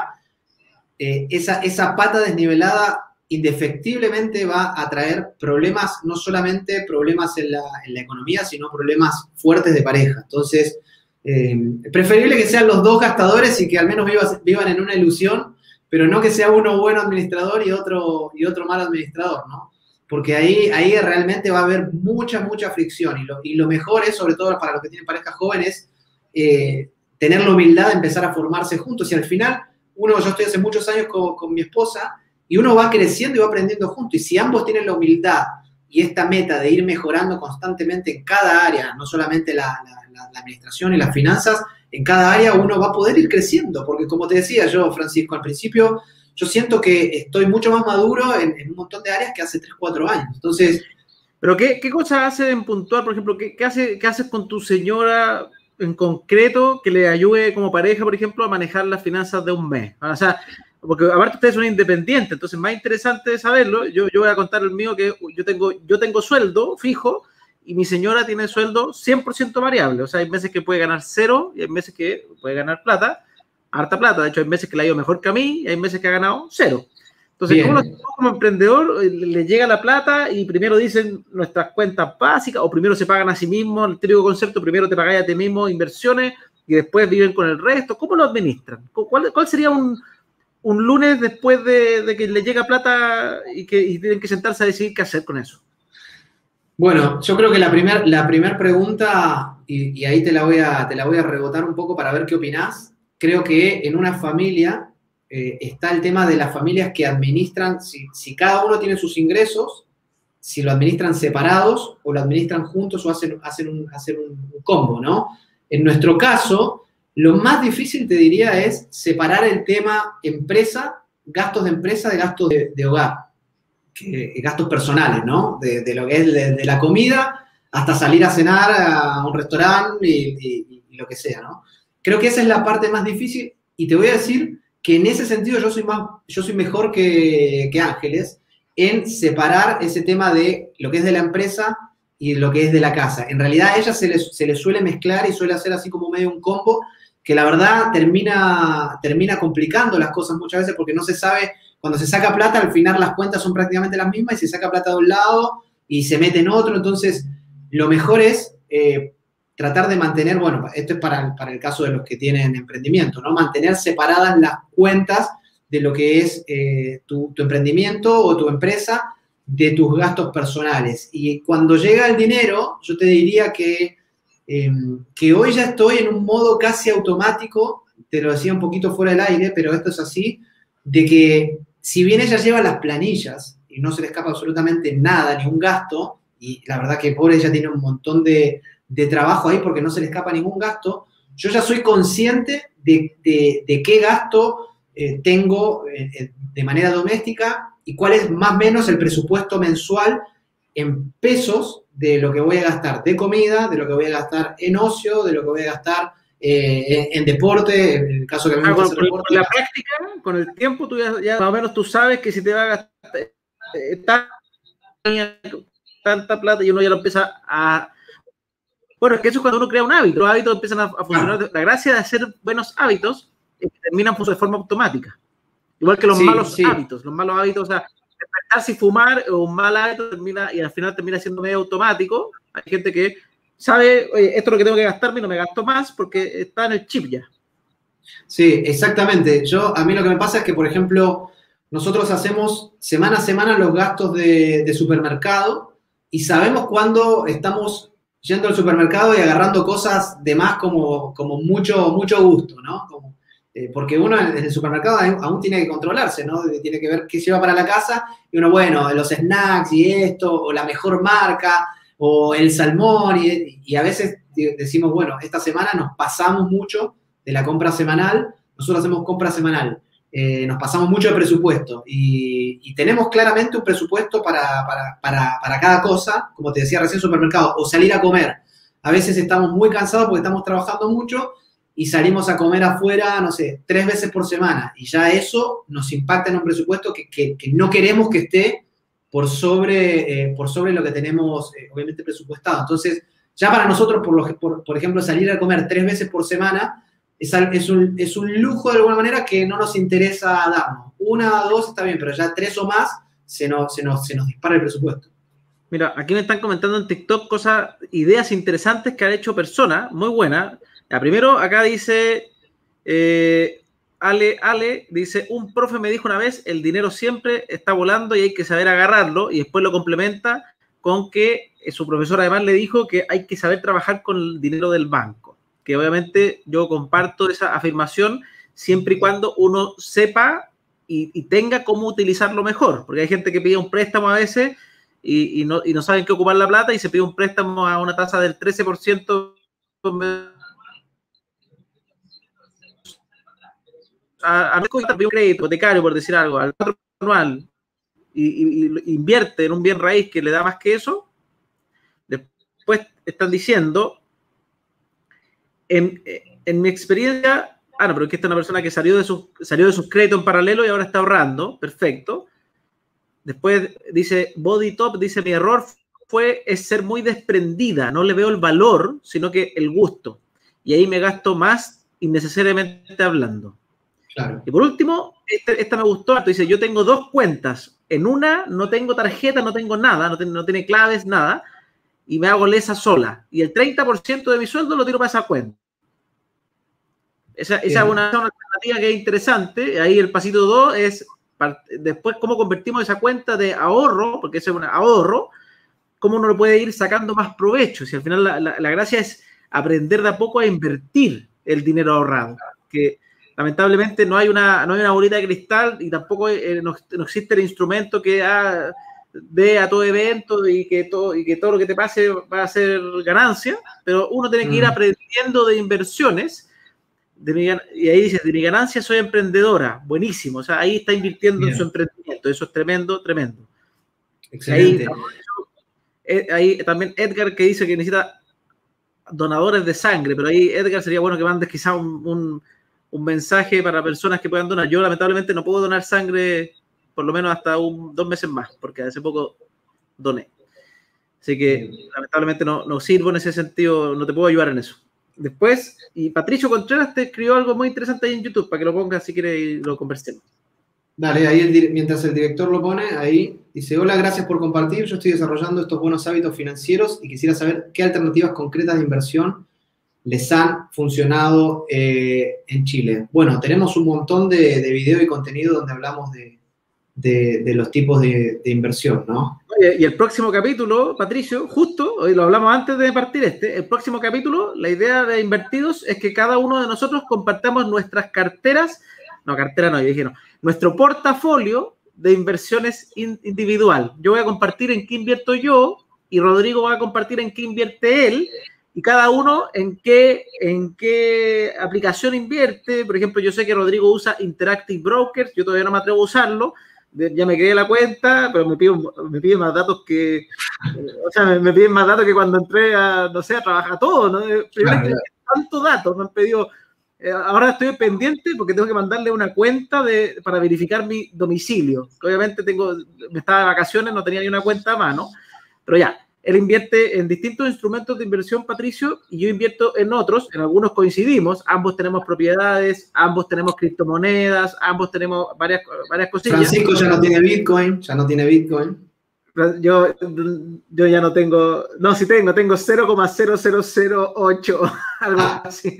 eh, esa, esa pata desnivelada indefectiblemente va a traer problemas, no solamente problemas en la, en la economía, sino problemas fuertes de pareja. Entonces, eh, es preferible que sean los dos gastadores y que al menos vivas, vivan en una ilusión, pero no que sea uno bueno administrador y otro, y otro mal administrador, ¿no? Porque ahí, ahí realmente va a haber mucha, mucha fricción. Y lo, y lo mejor es, sobre todo para los que tienen parejas jóvenes, eh, tener la humildad de empezar a formarse juntos. Y al final, uno, yo estoy hace muchos años con, con mi esposa, y uno va creciendo y va aprendiendo juntos. Y si ambos tienen la humildad y esta meta de ir mejorando constantemente en cada área, no solamente la, la, la administración y las finanzas, en cada área uno va a poder ir creciendo. Porque como te decía yo, Francisco, al principio, yo siento que estoy mucho más maduro en, en un montón de áreas que hace tres, cuatro años. Entonces... ¿Pero qué, qué cosas haces en puntual? Por ejemplo, ¿qué, qué, hace, ¿qué haces con tu señora en concreto que le ayude como pareja, por ejemplo, a manejar las finanzas de un mes? O sea... Porque aparte ustedes son independientes, entonces más interesante saberlo. Yo, yo voy a contar el mío, que yo tengo, yo tengo sueldo fijo y mi señora tiene sueldo cien por ciento variable. O sea, hay meses que puede ganar cero y hay meses que puede ganar plata, harta plata. De hecho, hay meses que le ha ido mejor que a mí y hay meses que ha ganado cero. Entonces, ¿cómo lo, como emprendedor le llega la plata y primero dicen nuestras cuentas básicas o primero se pagan a sí mismos? El típico concepto, primero te pagáis a ti mismo inversiones y después viven con el resto. ¿Cómo lo administran? ¿Cuál, cuál sería un... un lunes después de, de que le llega plata y que y tienen que sentarse a decidir qué hacer con eso? Bueno, yo creo que la primera la primer pregunta, y, y ahí te la, voy a, te la voy a rebotar un poco para ver qué opinás, creo que en una familia eh, está el tema de las familias que administran, si, si cada uno tiene sus ingresos, si lo administran separados o lo administran juntos o hacen, hacen, un, hacen un combo, ¿no? En nuestro caso, lo más difícil, te diría, es separar el tema empresa, gastos de empresa de gastos de, de hogar. Que, gastos personales, ¿no? De, de lo que es de, de la comida hasta salir a cenar a un restaurante y, y, y lo que sea, ¿no? Creo que esa es la parte más difícil y te voy a decir que en ese sentido yo soy, más, yo soy mejor que, que Ángeles en separar ese tema de lo que es de la empresa y lo que es de la casa. En realidad a ella se le, se le suele mezclar y suele hacer así como medio un combo que la verdad termina, termina complicando las cosas muchas veces porque no se sabe. Cuando se saca plata, al final las cuentas son prácticamente las mismas y se saca plata de un lado y se mete en otro. Entonces, lo mejor es eh, tratar de mantener, bueno, esto es para, para el caso de los que tienen emprendimiento, ¿no? Mantener separadas las cuentas de lo que es eh, tu, tu emprendimiento o tu empresa de tus gastos personales. Y cuando llega el dinero, yo te diría que, eh, que hoy ya estoy en un modo casi automático, te lo decía un poquito fuera del aire, pero esto es así, de que si bien ella lleva las planillas y no se le escapa absolutamente nada, ni un gasto, y la verdad que pobre ella tiene un montón de, de trabajo ahí porque no se le escapa ningún gasto, yo ya soy consciente de, de, de qué gasto eh, tengo eh, de manera doméstica y cuál es más o menos el presupuesto mensual en pesos de lo que voy a gastar de comida, de lo que voy a gastar en ocio, de lo que voy a gastar Eh, en, en deporte, en el caso que a mí me ah, gusta con, hacer deporte. con la práctica, con el tiempo, tú ya, ya más o menos tú sabes que si te va a gastar eh, tanta, tanta plata y uno ya lo empieza a... Bueno, es que eso es cuando uno crea un hábito, los hábitos empiezan a, a funcionar. Ah. La gracia de hacer buenos hábitos es que terminan de forma automática. Igual que los sí, malos sí. hábitos, los malos hábitos, o sea, despertarse y fumar o un mal hábito termina y al final termina siendo medio automático. Hay gente que sabe, oye, esto es lo que tengo que gastarme y no me gasto más porque está en el chip ya. Sí, exactamente. Yo, a mí lo que me pasa es que, por ejemplo, nosotros hacemos semana a semana los gastos de, de supermercado y sabemos cuándo estamos yendo al supermercado y agarrando cosas de más como, como mucho, mucho gusto, ¿no? Como, eh, porque uno en el supermercado aún tiene que controlarse, ¿no? Tiene que ver qué lleva para la casa y uno, bueno, los snacks y esto, o la mejor marca, o el salmón, y, y a veces decimos, bueno, esta semana nos pasamos mucho de la compra semanal, nosotros hacemos compra semanal, eh, nos pasamos mucho de presupuesto y, y tenemos claramente un presupuesto para, para, para, para cada cosa, como te decía recién, supermercado, o salir a comer. A veces estamos muy cansados porque estamos trabajando mucho y salimos a comer afuera, no sé, tres veces por semana, y ya eso nos impacta en un presupuesto que, que, que no queremos que esté por sobre, eh, por sobre lo que tenemos, eh, obviamente, presupuestado. Entonces, ya para nosotros, por, lo, por, por ejemplo, salir a comer tres veces por semana, es, es, un, es un lujo de alguna manera que no nos interesa darnos. Una o dos está bien, pero ya tres o más se nos, se nos, se nos dispara el presupuesto. Mira, aquí me están comentando en TikTok cosas, ideas interesantes que han hecho personas, muy buenas. Ya, primero, acá dice... Eh, Ale, Ale, dice, un profe me dijo una vez, el dinero siempre está volando y hay que saber agarrarlo, y después lo complementa con que su profesor además le dijo que hay que saber trabajar con el dinero del banco, que obviamente yo comparto esa afirmación siempre y cuando uno sepa y, y tenga cómo utilizarlo mejor, porque hay gente que pide un préstamo a veces y, y, no, y no saben qué ocupar la plata y se pide un préstamo a una tasa del trece por ciento a, a un crédito hipotecario, por decir algo, al cuatro anual y, y, y invierte en un bien raíz que le da más que eso, después están diciendo, en, en mi experiencia, ah, no, pero es que esta es una persona que salió de, sus, salió de sus créditos en paralelo y ahora está ahorrando, perfecto. Después dice, Body Top, dice, mi error fue es ser muy desprendida, no le veo el valor, sino que el gusto. Y ahí me gasto más innecesariamente hablando. Claro. Y por último, esta, esta me gustó, dice, yo tengo dos cuentas, en una no tengo tarjeta, no tengo nada, no, ten, no tiene claves, nada, y me hago lesa sola, y el treinta por ciento de mi sueldo lo tiro para esa cuenta. Esa, esa es una, una alternativa que es interesante. Ahí el pasito dos es, después, cómo convertimos esa cuenta de ahorro, porque ese es un ahorro, cómo uno lo puede ir sacando más provecho. Si al final la, la, la gracia es aprender de a poco a invertir el dinero ahorrado, que lamentablemente no hay una, no hay una bolita de cristal y tampoco eh, no, no existe el instrumento que ah, ve a todo evento y que todo, y que todo lo que te pase va a ser ganancia, pero uno tiene que ir aprendiendo de inversiones. De mi, y ahí dice, de mi ganancia soy emprendedora, buenísimo, o sea, ahí está invirtiendo Bien. en su emprendimiento, eso es tremendo, tremendo. Excelente. Ahí, ahí también Edgar que dice que necesita donadores de sangre, pero ahí Edgar sería bueno que mandes quizá un, un, un mensaje para personas que puedan donar. Yo lamentablemente no puedo donar sangre por lo menos hasta un, dos meses más, porque hace poco doné. Así que lamentablemente no, no sirvo en ese sentido, no te puedo ayudar en eso. Después, y Patricio Contreras te escribió algo muy interesante ahí en YouTube, para que lo pongas si quieres y lo conversemos. Dale, ahí el, mientras el director lo pone, ahí dice, hola, gracias por compartir, yo estoy desarrollando estos buenos hábitos financieros y quisiera saber qué alternativas concretas de inversión les han funcionado eh, en Chile. Bueno, tenemos un montón de, de video y contenido donde hablamos de, de, de los tipos de, de inversión, ¿no? Oye, y el próximo capítulo, Patricio, justo, hoy lo hablamos antes de partir este, el próximo capítulo, la idea de Invertidos es que cada uno de nosotros compartamos nuestras carteras, no, cartera no, yo dije no, nuestro portafolio de inversiones in, individual. Yo voy a compartir en qué invierto yo y Rodrigo va a compartir en qué invierte él y cada uno en qué, en qué aplicación invierte. Por ejemplo, yo sé que Rodrigo usa Interactive Brokers, yo todavía no me atrevo a usarlo, ya me creé la cuenta, pero me piden, me piden más datos que, o sea, me, me piden más datos que cuando entré a, no sé, a trabajar todo, ¿no? Primero claro, que claro. tantos datos me han pedido. Eh, ahora estoy pendiente porque tengo que mandarle una cuenta de, para verificar mi domicilio. Obviamente tengo, me estaba de vacaciones, no tenía ni una cuenta a mano, pero ya, él invierte en distintos instrumentos de inversión, Patricio, y yo invierto en otros, en algunos coincidimos, ambos tenemos propiedades, ambos tenemos criptomonedas, ambos tenemos varias, varias cosillas. Francisco ya no tiene Bitcoin, ya no tiene Bitcoin. Yo, yo ya no tengo, no, sí tengo, tengo cero coma cero cero cero ocho, algo así.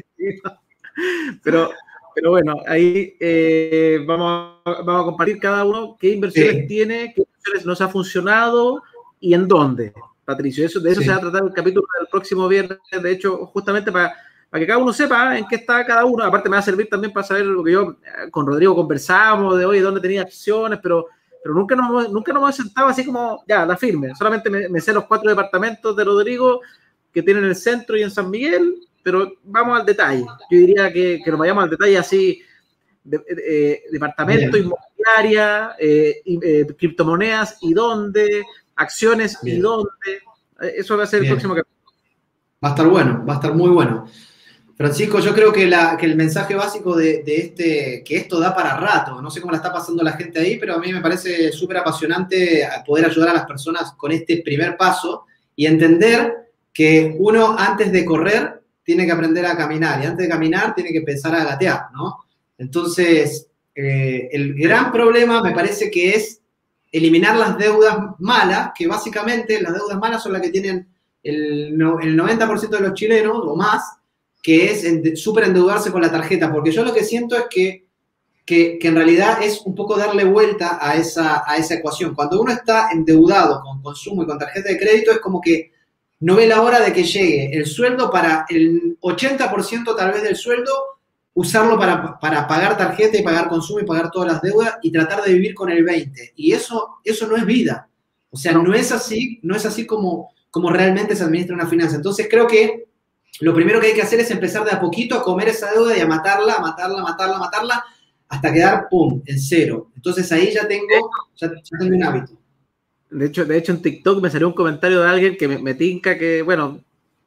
Pero, pero bueno, ahí eh, vamos, vamos a compartir cada uno qué inversiones sí. tiene, qué inversiones nos ha funcionado y en dónde, Patricio. Eso, de eso sí. se va a tratar el capítulo del próximo viernes, de hecho, justamente para, para que cada uno sepa en qué está cada uno. Aparte me va a servir también para saber lo que yo con Rodrigo conversamos de hoy, dónde tenía acciones, pero, pero nunca, nos, nunca nos hemos sentado así como, ya, la firme. Solamente me, me sé los cuatro departamentos de Rodrigo que tienen en el centro y en San Miguel, pero vamos al detalle. Yo diría que, que nos vayamos al detalle así, de, de, de, departamento, Bien. inmobiliaria, eh, eh, criptomonedas y dónde, acciones Bien. y dónde. Eso va a ser Bien. el próximo capítulo. Va a estar bueno, va a estar muy bueno. Francisco, yo creo que, la, que el mensaje básico de, de este, que esto da para rato, no sé cómo la está pasando la gente ahí, pero a mí me parece súper apasionante poder ayudar a las personas con este primer paso y entender que uno antes de correr tiene que aprender a caminar, y antes de caminar tiene que empezar a gatear, ¿no? Entonces, eh, el gran problema me parece que es eliminar las deudas malas, que básicamente las deudas malas son las que tienen el, el noventa por ciento de los chilenos, o más, que es súper endeudarse con la tarjeta, porque yo lo que siento es que, que, que en realidad es un poco darle vuelta a esa, a esa ecuación. Cuando uno está endeudado con consumo y con tarjeta de crédito, es como que no ve la hora de que llegue el sueldo para el ochenta por ciento tal vez del sueldo, usarlo para, para pagar tarjeta y pagar consumo y pagar todas las deudas y tratar de vivir con el veinte por ciento. Y eso, eso no es vida. O sea, no es así, no es así como, como realmente se administra una finanza. Entonces creo que lo primero que hay que hacer es empezar de a poquito a comer esa deuda y a matarla, a matarla, a matarla, a matarla, hasta quedar, pum, en cero. Entonces ahí ya tengo, ya, ya tengo un hábito. De hecho, de hecho, en TikTok me salió un comentario de alguien que me, me tinca que, bueno,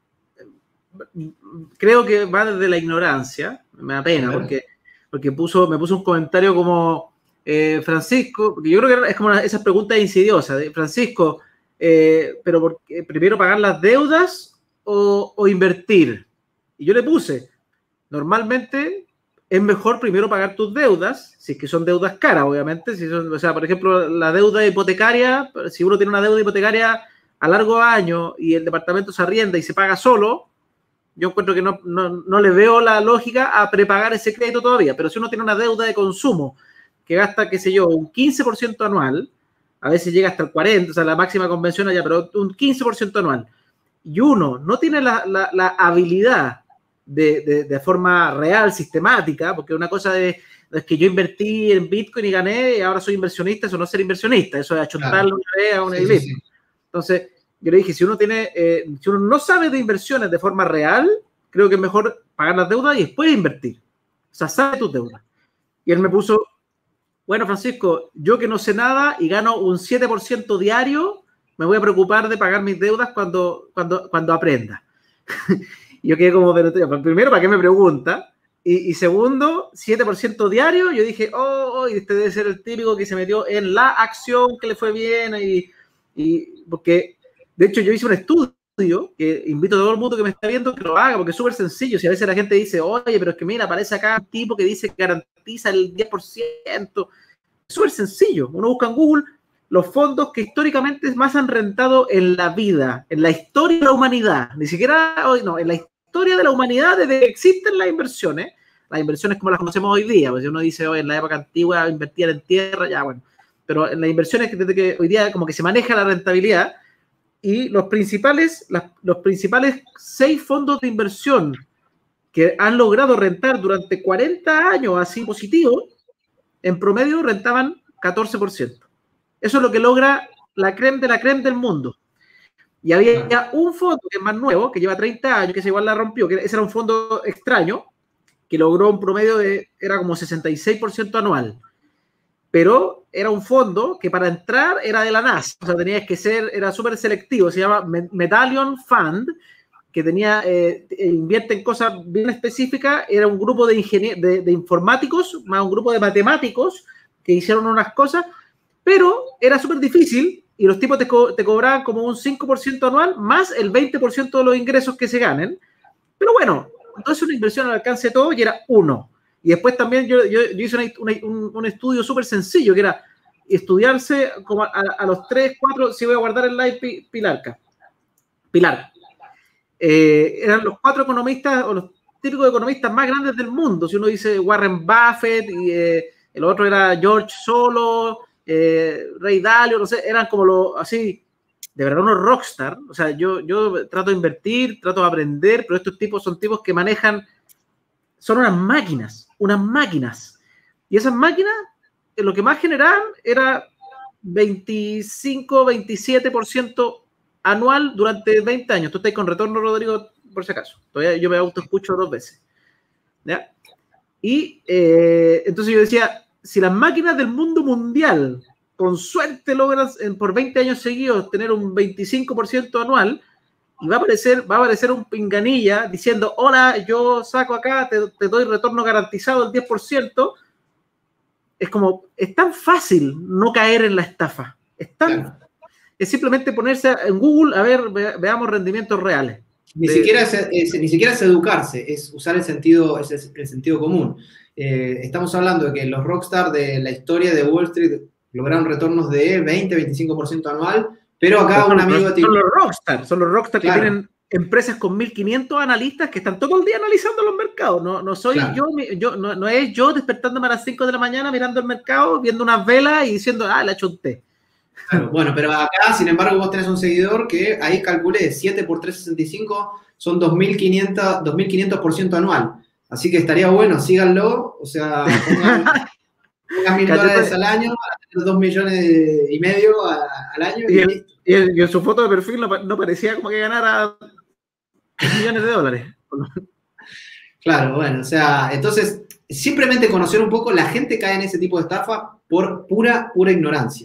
creo que va desde la ignorancia, me da pena, porque, porque puso, me puso un comentario como, eh, Francisco, porque yo creo que es como una, esas preguntas insidiosas, de Francisco, eh, pero por, eh, primero pagar las deudas o, o invertir. Y yo le puse, normalmente es mejor primero pagar tus deudas, si es que son deudas caras, obviamente. Si son, o sea, por ejemplo, la deuda hipotecaria, si uno tiene una deuda hipotecaria a largo año y el departamento se arrienda y se paga solo, yo encuentro que no, no, no le veo la lógica a prepagar ese crédito todavía. Pero si uno tiene una deuda de consumo que gasta, qué sé yo, un quince por ciento anual, a veces llega hasta el cuarenta por ciento, o sea, la máxima convención allá, pero un quince por ciento anual, y uno no tiene la, la, la habilidad de, de, de forma real, sistemática, porque una cosa de, es que yo invertí en Bitcoin y gané, y ahora soy inversionista, eso no es ser inversionista, eso es achuntarlo una vez a una Sí, iglesia. sí, sí. Entonces, yo le dije, si uno tiene, eh, si uno no sabe de inversiones de forma real, creo que es mejor pagar las deudas y después invertir. O sea, sabe tus deudas. Y él me puso, bueno, Francisco, yo que no sé nada y gano un siete por ciento diario, me voy a preocupar de pagar mis deudas cuando, cuando, cuando aprenda. Y yo quedé como, pero primero, ¿para qué me pregunta? Y, y segundo, siete por ciento diario, yo dije, oh, oh, este debe ser el típico que se metió en la acción, que le fue bien, y, y porque, de hecho, yo hice un estudio que invito a todo el mundo que me está viendo que lo haga, porque es súper sencillo. Si a veces la gente dice, oye, pero es que mira, aparece acá un tipo que dice que garantiza el diez por ciento. Es súper sencillo. Uno busca en Google los fondos que históricamente más han rentado en la vida, en la historia de la humanidad. Ni siquiera, no, en la historia de la humanidad desde que existen las inversiones. Las inversiones como las conocemos hoy día. Pues si uno dice, oye, en la época antigua invertían en tierra, ya bueno. Pero en las inversiones que desde que hoy día como que se maneja la rentabilidad. Y los principales, las, los principales seis fondos de inversión que han logrado rentar durante cuarenta años así positivo, en promedio rentaban catorce por ciento. Eso es lo que logra la creme de la creme del mundo. Y había ya un fondo que es más nuevo, que lleva treinta años, que ese igual la rompió, que ese era un fondo extraño, que logró un promedio de, era como sesenta y seis por ciento anual. Pero era un fondo que para entrar era de la NASA, o sea, tenías que ser, era súper selectivo, se llama Medallion Fund, que tenía, eh, invierte en cosas bien específicas, era un grupo de, de, de informáticos, más un grupo de matemáticos, que hicieron unas cosas, pero era súper difícil, y los tipos te, co te cobraban como un cinco por ciento anual, más el veinte por ciento de los ingresos que se ganen, pero bueno, entonces una inversión al alcance de todo, y era uno. Y después también yo, yo, yo hice una, una, un, un estudio súper sencillo, que era estudiarse como a, a los tres, cuatro, si voy a guardar el live, Pilarca. Pilar. Eh, eran los cuatro economistas, o los típicos economistas más grandes del mundo. Si uno dice Warren Buffett, y eh, el otro era George Solo, eh, Ray Dalio, no sé, eran como los, así, de verdad unos rockstar. O sea, yo, yo trato de invertir, trato de aprender, pero estos tipos son tipos que manejan, son unas máquinas, unas máquinas. Y esas máquinas, lo que más generaban era veinticinco, veintisiete por ciento anual durante veinte años. Tú estás con retorno, Rodrigo, por si acaso. Todavía yo me autoescucho dos veces. ¿Ya? Y eh, entonces yo decía, si las máquinas del mundo mundial con suerte logran en, por veinte años seguidos tener un veinticinco por ciento anual, y va a aparecer, va a aparecer un pinganilla diciendo, hola, yo saco acá, te, te doy retorno garantizado del diez por ciento. Es como, es tan fácil no caer en la estafa. Es tan, claro. Es simplemente ponerse en Google a ver, ve, veamos rendimientos reales. Ni, de, siquiera es, es, ni siquiera es educarse, es usar el sentido, es el sentido común. Eh, estamos hablando de que los rockstar de la historia de Wall Street lograron retornos de veinte, veinticinco por ciento anual, pero acá son, un amigo... Son, son los rockstar, son los rockstar claro. que tienen empresas con mil quinientos analistas que están todo el día analizando los mercados. No, no soy claro. yo, yo no, no es yo despertándome a las cinco de la mañana mirando el mercado, viendo unas velas y diciendo, ah, le achunté. Claro, bueno, pero acá, sin embargo, vos tenés un seguidor que ahí calculé siete por trescientos sesenta y cinco son dos mil quinientos por ciento anual. Así que estaría bueno, síganlo, o sea, pongan, pongan mil dólares al año, dos millones y medio a, al año y, y, el, y, el, y en su foto de perfil no, no parecía como que ganara millones de dólares. Claro, bueno, o sea, entonces, simplemente conocer un poco, la gente cae en ese tipo de estafa por pura, pura ignorancia.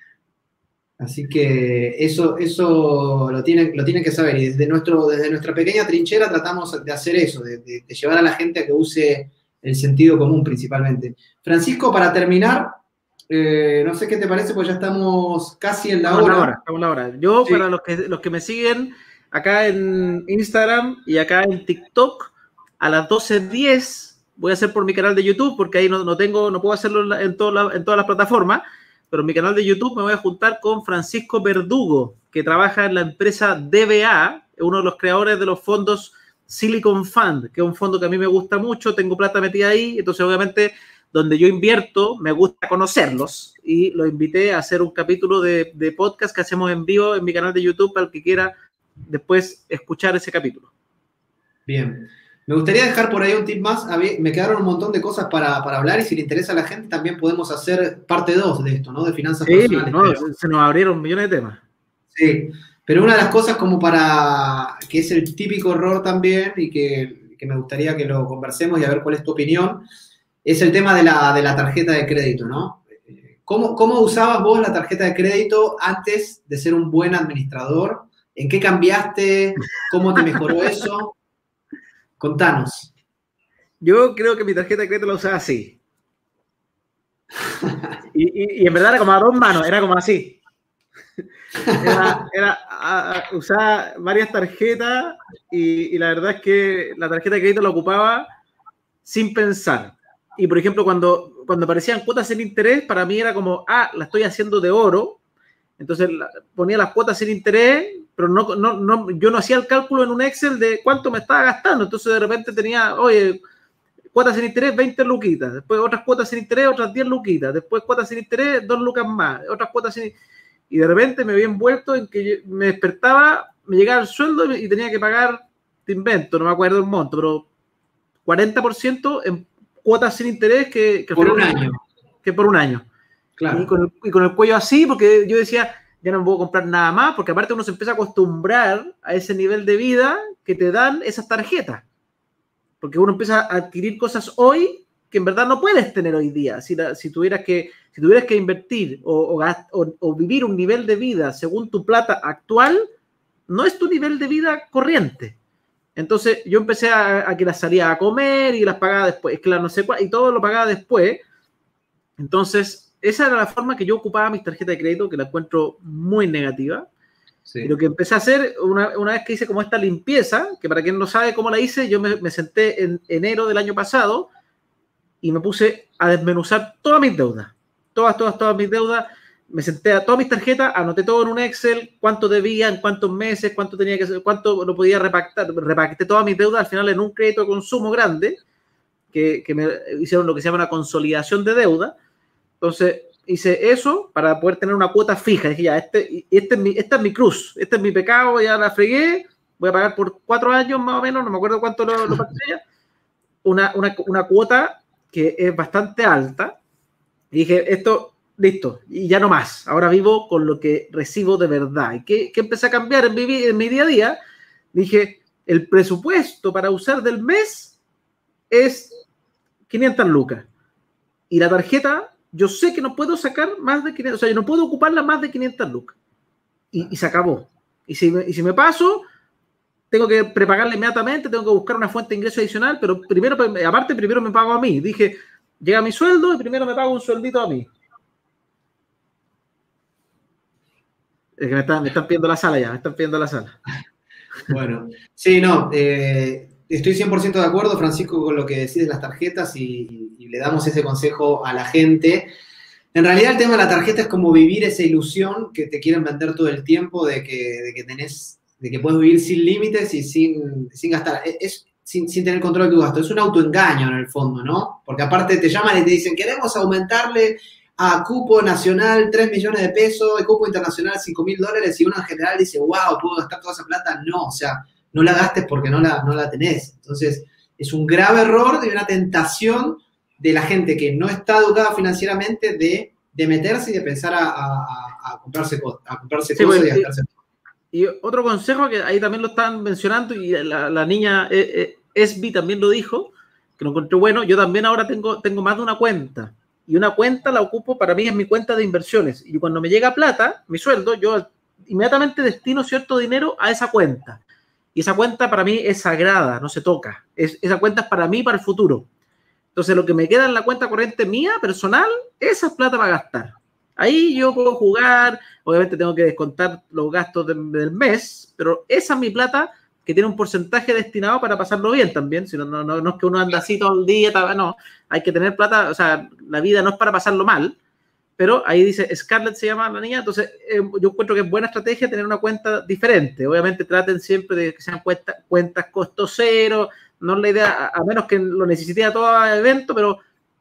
Así que eso, eso lo, tienen, lo tienen que saber. Y desde, nuestro, desde nuestra pequeña trinchera tratamos de hacer eso, de, de, de llevar a la gente a que use el sentido común principalmente. Francisco, para terminar, eh, no sé qué te parece, pues ya estamos casi en la estamos hora. La hora, estamos la hora. Yo, sí. Para los que, los que me siguen acá en Instagram y acá en TikTok, a las doce diez voy a hacer por mi canal de YouTube, porque ahí no, no tengo, no puedo hacerlo en, todo la, en todas las plataformas. Pero en mi canal de YouTube me voy a juntar con Francisco Verdugo, que trabaja en la empresa D B A, uno de los creadores de los fondos Silicon Fund, que es un fondo que a mí me gusta mucho, tengo plata metida ahí, entonces obviamente donde yo invierto, me gusta conocerlos y los invité a hacer un capítulo de, de podcast que hacemos en vivo en mi canal de YouTube para el que quiera después escuchar ese capítulo. Bien. Me gustaría dejar por ahí un tip más. Me quedaron un montón de cosas para, para hablar y si le interesa a la gente también podemos hacer parte dos de esto, ¿no? De finanzas sí, personales. No, pero... se nos abrieron millones de temas. Sí, pero una de las cosas como para, que es el típico error también y que, que me gustaría que lo conversemos y a ver cuál es tu opinión, es el tema de la, de la tarjeta de crédito, ¿no? ¿Cómo, ¿Cómo usabas vos la tarjeta de crédito antes de ser un buen administrador? ¿En qué cambiaste? ¿Cómo te mejoró eso? Contanos. Yo creo que mi tarjeta de crédito la usaba así. Y, y, y en verdad era como a dos manos, era como así. Era, era a, a, usaba varias tarjetas y, y la verdad es que la tarjeta de crédito la ocupaba sin pensar. Y por ejemplo, cuando, cuando aparecían cuotas sin interés, para mí era como, ah, la estoy haciendo de oro. Entonces la, ponía las cuotas sin interés, pero no, no, no, yo no hacía el cálculo en un Excel de cuánto me estaba gastando. Entonces de repente tenía, oye, cuotas sin interés, veinte luquitas. Después otras cuotas sin interés, otras diez luquitas. Después cuotas sin interés, dos lucas más. Otras cuotas sin... Y de repente me había envuelto en que me despertaba, me llegaba el sueldo y tenía que pagar, te invento, no me acuerdo el monto, pero cuarenta por ciento en cuotas sin interés que, que por un año. Que por un año. Claro. Y con, el, y con el cuello así, porque yo decía, ya no me puedo comprar nada más, porque aparte uno se empieza a acostumbrar a ese nivel de vida que te dan esas tarjetas. Porque uno empieza a adquirir cosas hoy que en verdad no puedes tener hoy día. Si, la, si, tuvieras, que, si tuvieras que invertir o, o, gast, o, o vivir un nivel de vida según tu plata actual, no es tu nivel de vida corriente. Entonces yo empecé a, a que las salía a comer y las pagaba después, claro, no sé cuál, y todo lo pagaba después. Entonces esa era la forma que yo ocupaba mis tarjetas de crédito, que la encuentro muy negativa. Sí. Y lo que empecé a hacer, una, una vez que hice como esta limpieza, que para quien no sabe cómo la hice, yo me, me senté en enero del año pasado y me puse a desmenuzar todas mis deudas. Todas, todas, todas mis deudas. Me senté a todas mis tarjetas, anoté todo en un Excel, cuánto debía, en cuántos meses, cuánto tenía que hacer, cuánto lo podía repactar. Repacté todas mis deudas al final en un crédito de consumo grande, que, que me hicieron lo que se llama una consolidación de deuda. Entonces, hice eso para poder tener una cuota fija. Dije, ya, este, este es mi, esta es mi cruz, este es mi pecado, ya la fregué, voy a pagar por cuatro años más o menos, no me acuerdo cuánto lo, lo pacté ya, una, una, una cuota que es bastante alta. Y dije, esto, listo, y ya no más. Ahora vivo con lo que recibo de verdad. ¿Y qué, qué empecé a cambiar en mi, en mi día a día? Dije, el presupuesto para usar del mes es quinientas lucas. Y la tarjeta, yo sé que no puedo sacar más de quinientas, o sea, yo no puedo ocuparla más de quinientas lucas. Y, y se acabó. Y si, y si me paso, tengo que prepagarla inmediatamente, tengo que buscar una fuente de ingreso adicional, pero primero, aparte, primero me pago a mí. Dije, llega mi sueldo y primero me pago un sueldito a mí. Es que me están, me están pidiendo la sala ya, me están pidiendo la sala. Bueno, sí, no, eh, estoy cien por ciento de acuerdo, Francisco, con lo que decís de las tarjetas y, y le damos ese consejo a la gente. En realidad el tema de la tarjeta es como vivir esa ilusión que te quieren vender todo el tiempo de que, de que tenés, de que puedes vivir sin límites y sin, sin gastar, es, sin, sin tener control de tu gasto. Es un autoengaño en el fondo, ¿no? Porque aparte te llaman y te dicen, queremos aumentarle a cupo nacional tres millones de pesos, a cupo internacional cinco mil dólares, y uno en general dice, wow, ¿puedo gastar toda esa plata? No, o sea, no la gastes porque no la, no la tenés. Entonces, es un grave error y una tentación de la gente que no está educada financieramente de, de meterse y de pensar a, a, a comprarse, a comprarse sí, cosas pues, y gastarse. Y, y otro consejo que ahí también lo están mencionando y la, la niña eh, eh, Esbi también lo dijo, que lo encontré bueno, yo también ahora tengo, tengo más de una cuenta. Y una cuenta la ocupo, para mí es mi cuenta de inversiones. Y cuando me llega plata, mi sueldo, yo inmediatamente destino cierto dinero a esa cuenta. Y esa cuenta para mí es sagrada, no se toca. Es, esa cuenta es para mí, para el futuro. Entonces lo que me queda en la cuenta corriente mía, personal, esa es plata para gastar. Ahí yo puedo jugar, obviamente tengo que descontar los gastos de, del mes, pero esa es mi plata que tiene un porcentaje destinado para pasarlo bien también, si no, no, no, no es que uno anda así todo el día, no, hay que tener plata, o sea, la vida no es para pasarlo mal, pero ahí dice, Scarlett se llama la niña, entonces eh, yo encuentro que es buena estrategia tener una cuenta diferente, obviamente traten siempre de que sean cuentas, cuentas costo cero, no es la idea, a, a menos que lo necesite a todo evento, pero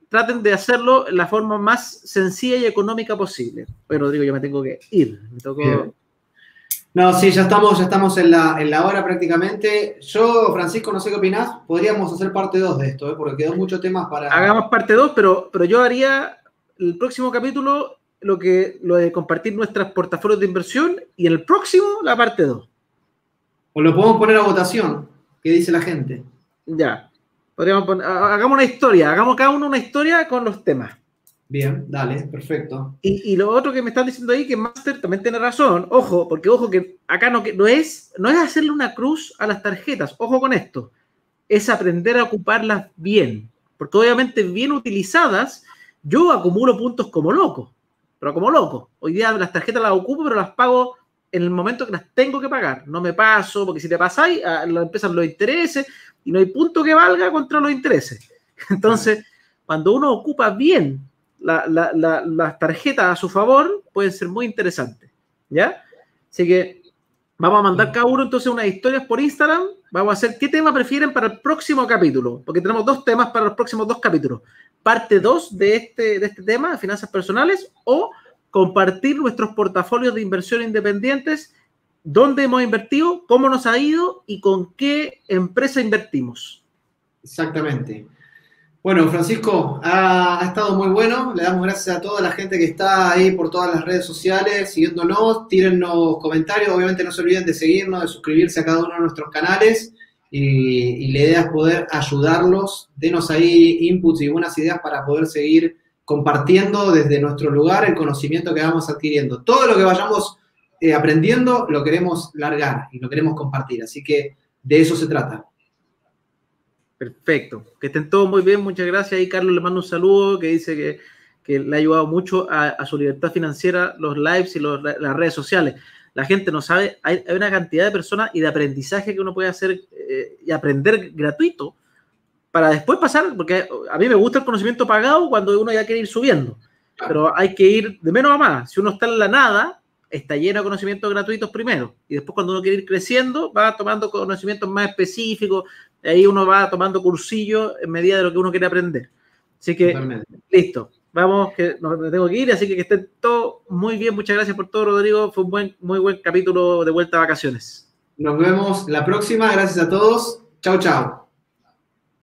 traten de hacerlo en la forma más sencilla y económica posible. Oye, Rodrigo, yo me tengo que ir. Me tocó... Bien. No, sí, ya estamos, ya estamos en la, en la hora prácticamente. Yo, Francisco, no sé qué opinás, podríamos hacer parte dos de esto, ¿eh? Porque quedó muchos temas para... Hagamos parte dos, pero, pero yo haría el próximo capítulo lo, que, lo de compartir nuestros portafolios de inversión y en el próximo la parte dos. O lo podemos poner a votación, ¿qué dice la gente? Ya, podríamos poner, hagamos una historia, hagamos cada uno una historia con los temas. Bien, dale, perfecto. Y, y lo otro que me están diciendo ahí, que Master también tiene razón, ojo, porque ojo que acá no, que no, es, no es hacerle una cruz a las tarjetas, ojo con esto, es aprender a ocuparlas bien, porque obviamente bien utilizadas, yo acumulo puntos como loco, pero como loco. Hoy día las tarjetas las ocupo, pero las pago en el momento que las tengo que pagar, no me paso, porque si te pasáis, empiezan los intereses y no hay punto que valga contra los intereses. Entonces, cuando uno ocupa bien La, la, la, las tarjetas a su favor pueden ser muy interesantes, ¿ya? Así que vamos a mandar cada uno entonces unas historias por Instagram. Vamos a hacer qué tema prefieren para el próximo capítulo, porque tenemos dos temas para los próximos dos capítulos. Parte dos de este, de este tema, de finanzas personales, o compartir nuestros portafolios de inversión independientes, dónde hemos invertido, cómo nos ha ido y con qué empresa invertimos. Exactamente. Bueno, Francisco, ha, ha estado muy bueno. Le damos gracias a toda la gente que está ahí por todas las redes sociales, siguiéndonos. Tírennos comentarios. Obviamente no se olviden de seguirnos, de suscribirse a cada uno de nuestros canales. Y, y la idea es poder ayudarlos. Denos ahí inputs y buenas ideas para poder seguir compartiendo desde nuestro lugar el conocimiento que vamos adquiriendo. Todo lo que vayamos eh, aprendiendo lo queremos largar y lo queremos compartir. Así que de eso se trata. Perfecto. Que estén todos muy bien. Muchas gracias. Y Carlos le mando un saludo que dice que, que le ha ayudado mucho a, a su libertad financiera los lives y los, las redes sociales. La gente no sabe, hay, hay una cantidad de personas y de aprendizaje que uno puede hacer eh, y aprender gratuito para después pasar, porque a mí me gusta el conocimiento pagado cuando uno ya quiere ir subiendo, pero hay que ir de menos a más. Si uno está en la nada, está lleno de conocimientos gratuitos primero, y después cuando uno quiere ir creciendo, va tomando conocimientos más específicos. Ahí uno va tomando cursillos en medida de lo que uno quiere aprender. Así que, totalmente. Listo. Vamos, que no, me tengo que ir, así que que estén todos muy bien. Muchas gracias por todo, Rodrigo. Fue un buen, muy buen capítulo de vuelta a vacaciones. Nos vemos la próxima. Gracias a todos. Chau, chau.